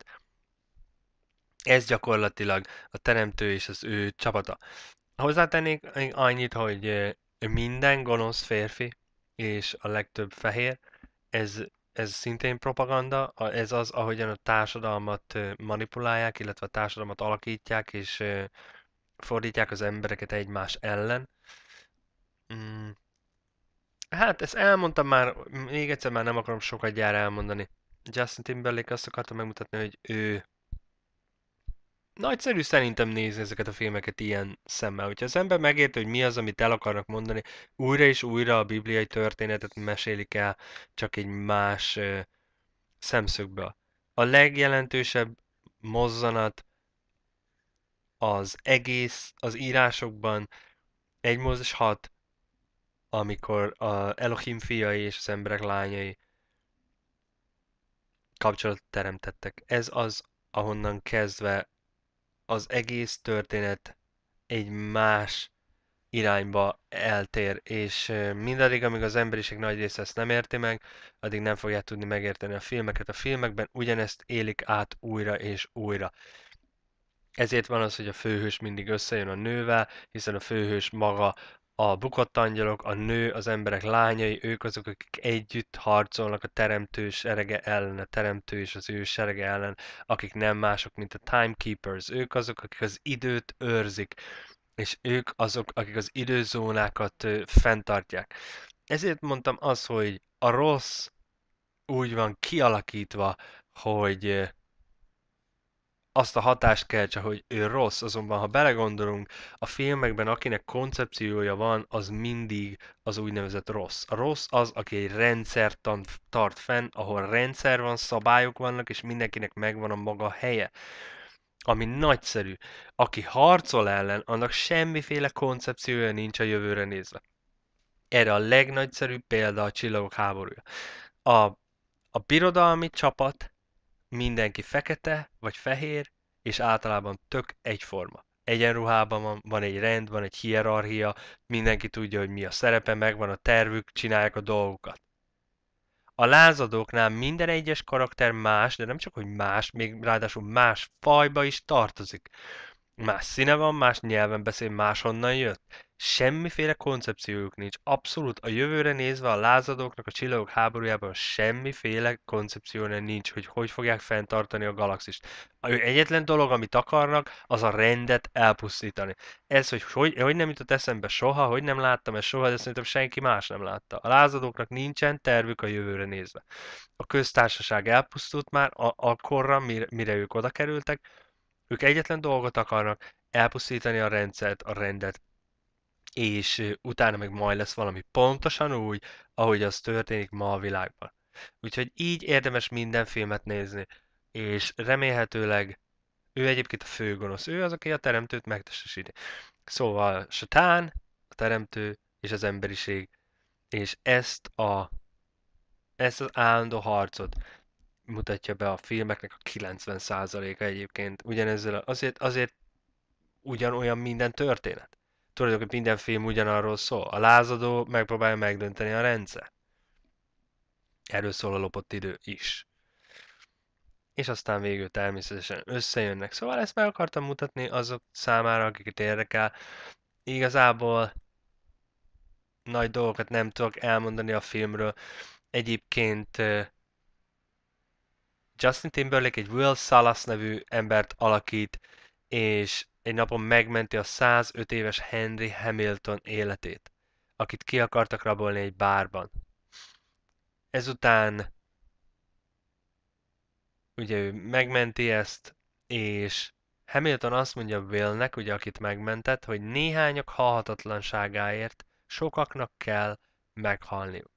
Ez gyakorlatilag a teremtő és az ő csapata. Hozzátennék annyit, hogy minden gonosz férfi, és a legtöbb fehér, ez, ez szintén propaganda, ez az, ahogyan a társadalmat manipulálják, illetve a társadalmat alakítják, és fordítják az embereket egymás ellen. Mm. Hát ezt elmondtam már, még egyszer már nem akarom sokat gyára elmondani. Justin Timberlake azt akarta megmutatni, hogy ő nagyszerű szerintem nézni ezeket a filmeket ilyen szemmel. Hogyha az ember megérti, hogy mi az, amit el akarnak mondani, újra és újra a bibliai történetet mesélik el, csak egy más uh, szemszögből. A legjelentősebb mozzanat az egész, az írásokban egy Mózes hat, amikor a Elohim fiai és az emberek lányai kapcsolatot teremtettek. Ez az, ahonnan kezdve az egész történet egy más irányba eltér, és mindaddig, amíg az emberiség nagy része ezt nem érti meg, addig nem fogják tudni megérteni a filmeket. A filmekben ugyanezt élik át újra és újra. Ezért van az, hogy a főhős mindig összejön a nővel, hiszen a főhős maga a bukott angyalok, a nő, az emberek lányai, ők azok, akik együtt harcolnak a teremtő serege ellen, a teremtő és az ő serege ellen, akik nem mások, mint a timekeepers. Ők azok, akik az időt őrzik, és ők azok, akik az időzónákat fenntartják. Ezért mondtam azt, hogy a rossz úgy van kialakítva, hogy azt a hatást keltse, hogy ő rossz, azonban ha belegondolunk, a filmekben akinek koncepciója van, az mindig az úgynevezett rossz. A rossz az, aki egy rendszert tart fenn, ahol rendszer van, szabályok vannak, és mindenkinek megvan a maga helye. Ami nagyszerű. Aki harcol ellen, annak semmiféle koncepciója nincs a jövőre nézve. Erre a legnagyszerűbb példa a Csillagok háborúja. A, a birodalmi csapat mindenki fekete vagy fehér, és általában tök egyforma. Egyenruhában van, van egy rend, van egy hierarchia, mindenki tudja, hogy mi a szerepe, megvan a tervük, csinálják a dolgukat. A lázadóknál minden egyes karakter más, de nem csak, hogy más, még ráadásul más fajba is tartozik. Más színe van, más nyelven beszél, máshonnan jött. Semmiféle koncepciójuk nincs. Abszolút a jövőre nézve a lázadóknak a Csillagok háborújában semmiféle koncepciója nincs, hogy hogy fogják fenntartani a galaxist. A egyetlen dolog, amit akarnak, az a rendet elpusztítani. Ez, hogy hogy, hogy nem jutott eszembe soha, hogy nem láttam ezt soha, de szerintem senki más nem látta. A lázadóknak nincsen tervük a jövőre nézve. A köztársaság elpusztult már a, akkorra, mire, mire ők oda kerültek. Ők egyetlen dolgot akarnak, elpusztítani a rendszert, a rendet, és utána meg majd lesz valami pontosan úgy, ahogy az történik ma a világban. Úgyhogy így érdemes minden filmet nézni, és remélhetőleg ő egyébként a főgonosz, ő az, aki a teremtőt megtestesíti. Szóval Satán, a teremtő és az emberiség, és ezt a ezt az állandó harcot mutatja be a filmeknek a kilencven százaléka egyébként. Ugyanezzel a- azért, azért ugyanolyan minden történet. Tulajdonképpen minden film ugyanarról szól. A lázadó megpróbálja megdönteni a rendszer. Erről szól a lopott idő is. És aztán végül természetesen összejönnek. Szóval ezt meg akartam mutatni azok számára, akiket érdekel. Igazából nagy dolgokat nem tudok elmondani a filmről. Egyébként eh, Justin Timberlake egy Will Salas nevű embert alakít, és egy napon megmenti a százöt éves Henry Hamilton életét, akit ki akartak rabolni egy bárban. Ezután ugye ő megmenti ezt, és Hamilton azt mondja Willnek, ugye akit megmentett, hogy néhányak halhatatlanságáért sokaknak kell meghalniuk.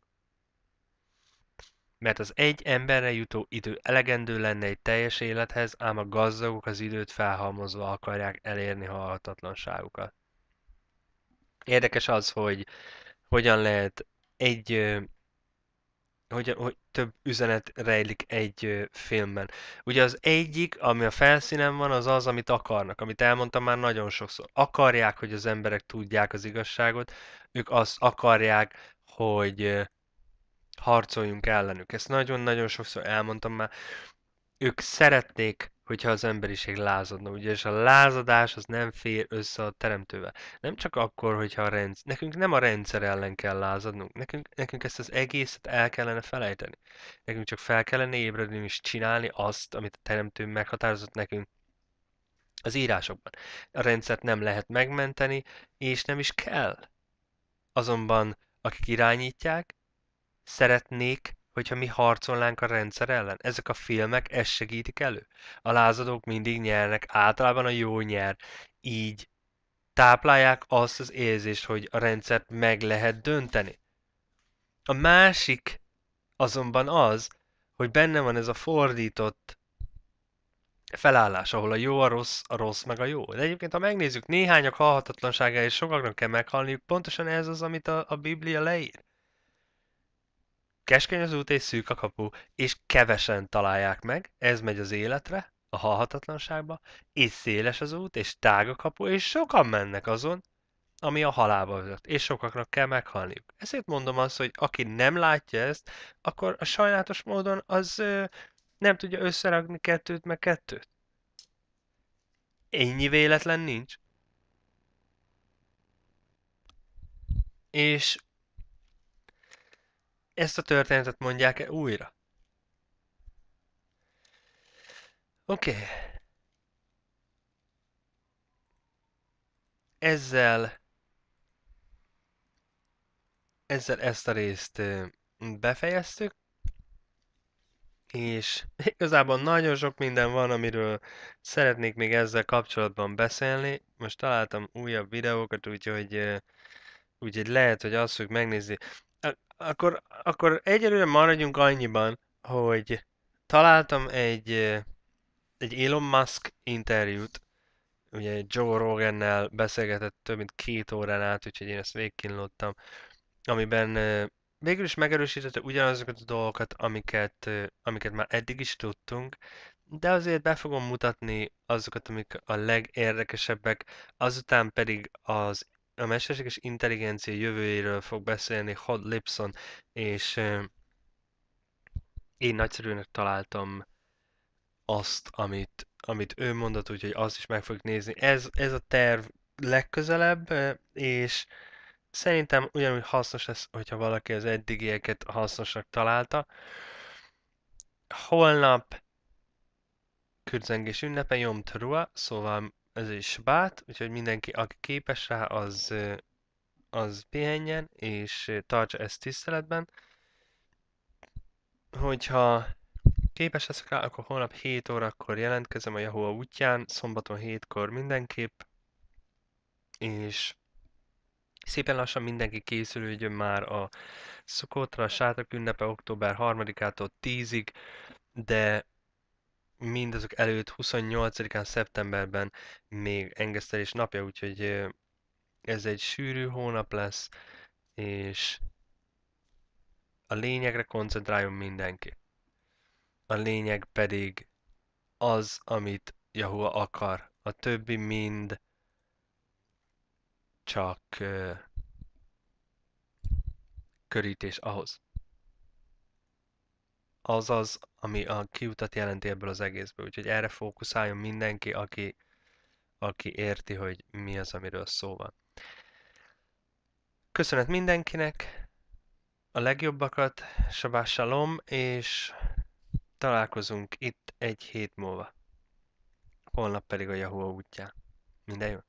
Mert az egy emberre jutó idő elegendő lenne egy teljes élethez, ám a gazdagok az időt felhalmozva akarják elérni halhatatlanságukat. Érdekes az, hogy hogyan lehet egy, ö, hogy, hogy több üzenet rejlik egy ö, filmben. Ugye az egyik, ami a felszínen van, az az, amit akarnak, amit elmondtam már nagyon sokszor. Akarják, hogy az emberek tudják az igazságot, ők azt akarják, hogy ö, harcoljunk ellenük. Ezt nagyon-nagyon sokszor elmondtam már. Ők szeretnék, hogyha az emberiség lázadna, ugye, és a lázadás az nem fér össze a teremtővel. Nem csak akkor, hogyha a rendszer... Nekünk nem a rendszer ellen kell lázadnunk, nekünk, nekünk ezt az egészet el kellene felejteni. Nekünk csak fel kellene ébredni és csinálni azt, amit a teremtő meghatározott nekünk az írásokban. A rendszert nem lehet megmenteni, és nem is kell. Azonban, akik irányítják, szeretnék, hogyha mi harcolnánk a rendszer ellen. Ezek a filmek ezt segítik elő. A lázadók mindig nyernek, általában a jó nyer. Így táplálják azt az érzést, hogy a rendszert meg lehet dönteni. A másik azonban az, hogy benne van ez a fordított felállás, ahol a jó a rossz, a rossz meg a jó. De egyébként, ha megnézzük, néhányak halhatatlansága és sokaknak kell meghalniuk, pontosan ez az, amit a, a Biblia leír. Keskeny az út és szűk a kapu, és kevesen találják meg, ez megy az életre, a halhatatlanságba, és széles az út, és tág a kapu, és sokan mennek azon, ami a halálba vezet, és sokaknak kell meghalniuk. Ezért mondom azt, hogy aki nem látja ezt, akkor a sajnálatos módon az ö, nem tudja összerakni kettőt meg kettőt. Ennyi véletlen nincs. És ezt a történetet mondják-e újra? Oké. Okay. Ezzel ezzel ezt a részt befejeztük, és igazából nagyon sok minden van, amiről szeretnék még ezzel kapcsolatban beszélni. Most találtam újabb videókat, úgyhogy, úgyhogy lehet, hogy azt fogjuk megnézni. Akkor, akkor egyelőre maradjunk annyiban, hogy találtam egy, egy Elon Musk interjút, ugye Joe Rogannel beszélgetett több mint két órán át, úgyhogy én ezt végigkínlottam, amiben végül is megerősítette ugyanazokat a dolgokat, amiket, amiket már eddig is tudtunk, de azért be fogom mutatni azokat, amik a legérdekesebbek, azután pedig az, a mesterséges intelligencia jövőjéről fog beszélni Hod Lipson, és én nagyszerűnek találtam azt, amit, amit ő mondott, úgyhogy azt is meg fogjuk nézni. Ez, ez a terv legközelebb, és szerintem ugyanúgy hasznos lesz, hogyha valaki az eddigieket hasznosnak találta. Holnap kürzengés ünnepe, Jom Teruah, szóval ez is Shabbat, úgyhogy mindenki, aki képes rá, az, az pihenjen, és tartsa ezt tiszteletben. Hogyha képes leszek rá, akkor holnap hét órakor jelentkezem a Jahova útján, szombaton hétkor mindenképp, és szépen lassan mindenki készülődjön már a Szukotra, a sátok ünnepe október harmadikától tízig, de mindazok előtt huszonnyolcadikán szeptemberben még engesztelés napja, úgyhogy ez egy sűrű hónap lesz, és a lényegre koncentráljon mindenki. a lényeg pedig az, amit Jahua akar. A többi mind csak ö, körítés ahhoz. Az az, ami a kiutat jelenti ebből az egészből. Úgyhogy erre fókuszáljon mindenki, aki, aki érti, hogy mi az, amiről szó van. Köszönet mindenkinek, a legjobbakat, Shabbat Shalom, és találkozunk itt egy hét múlva. Holnap pedig a Jahua útján. Minden jó?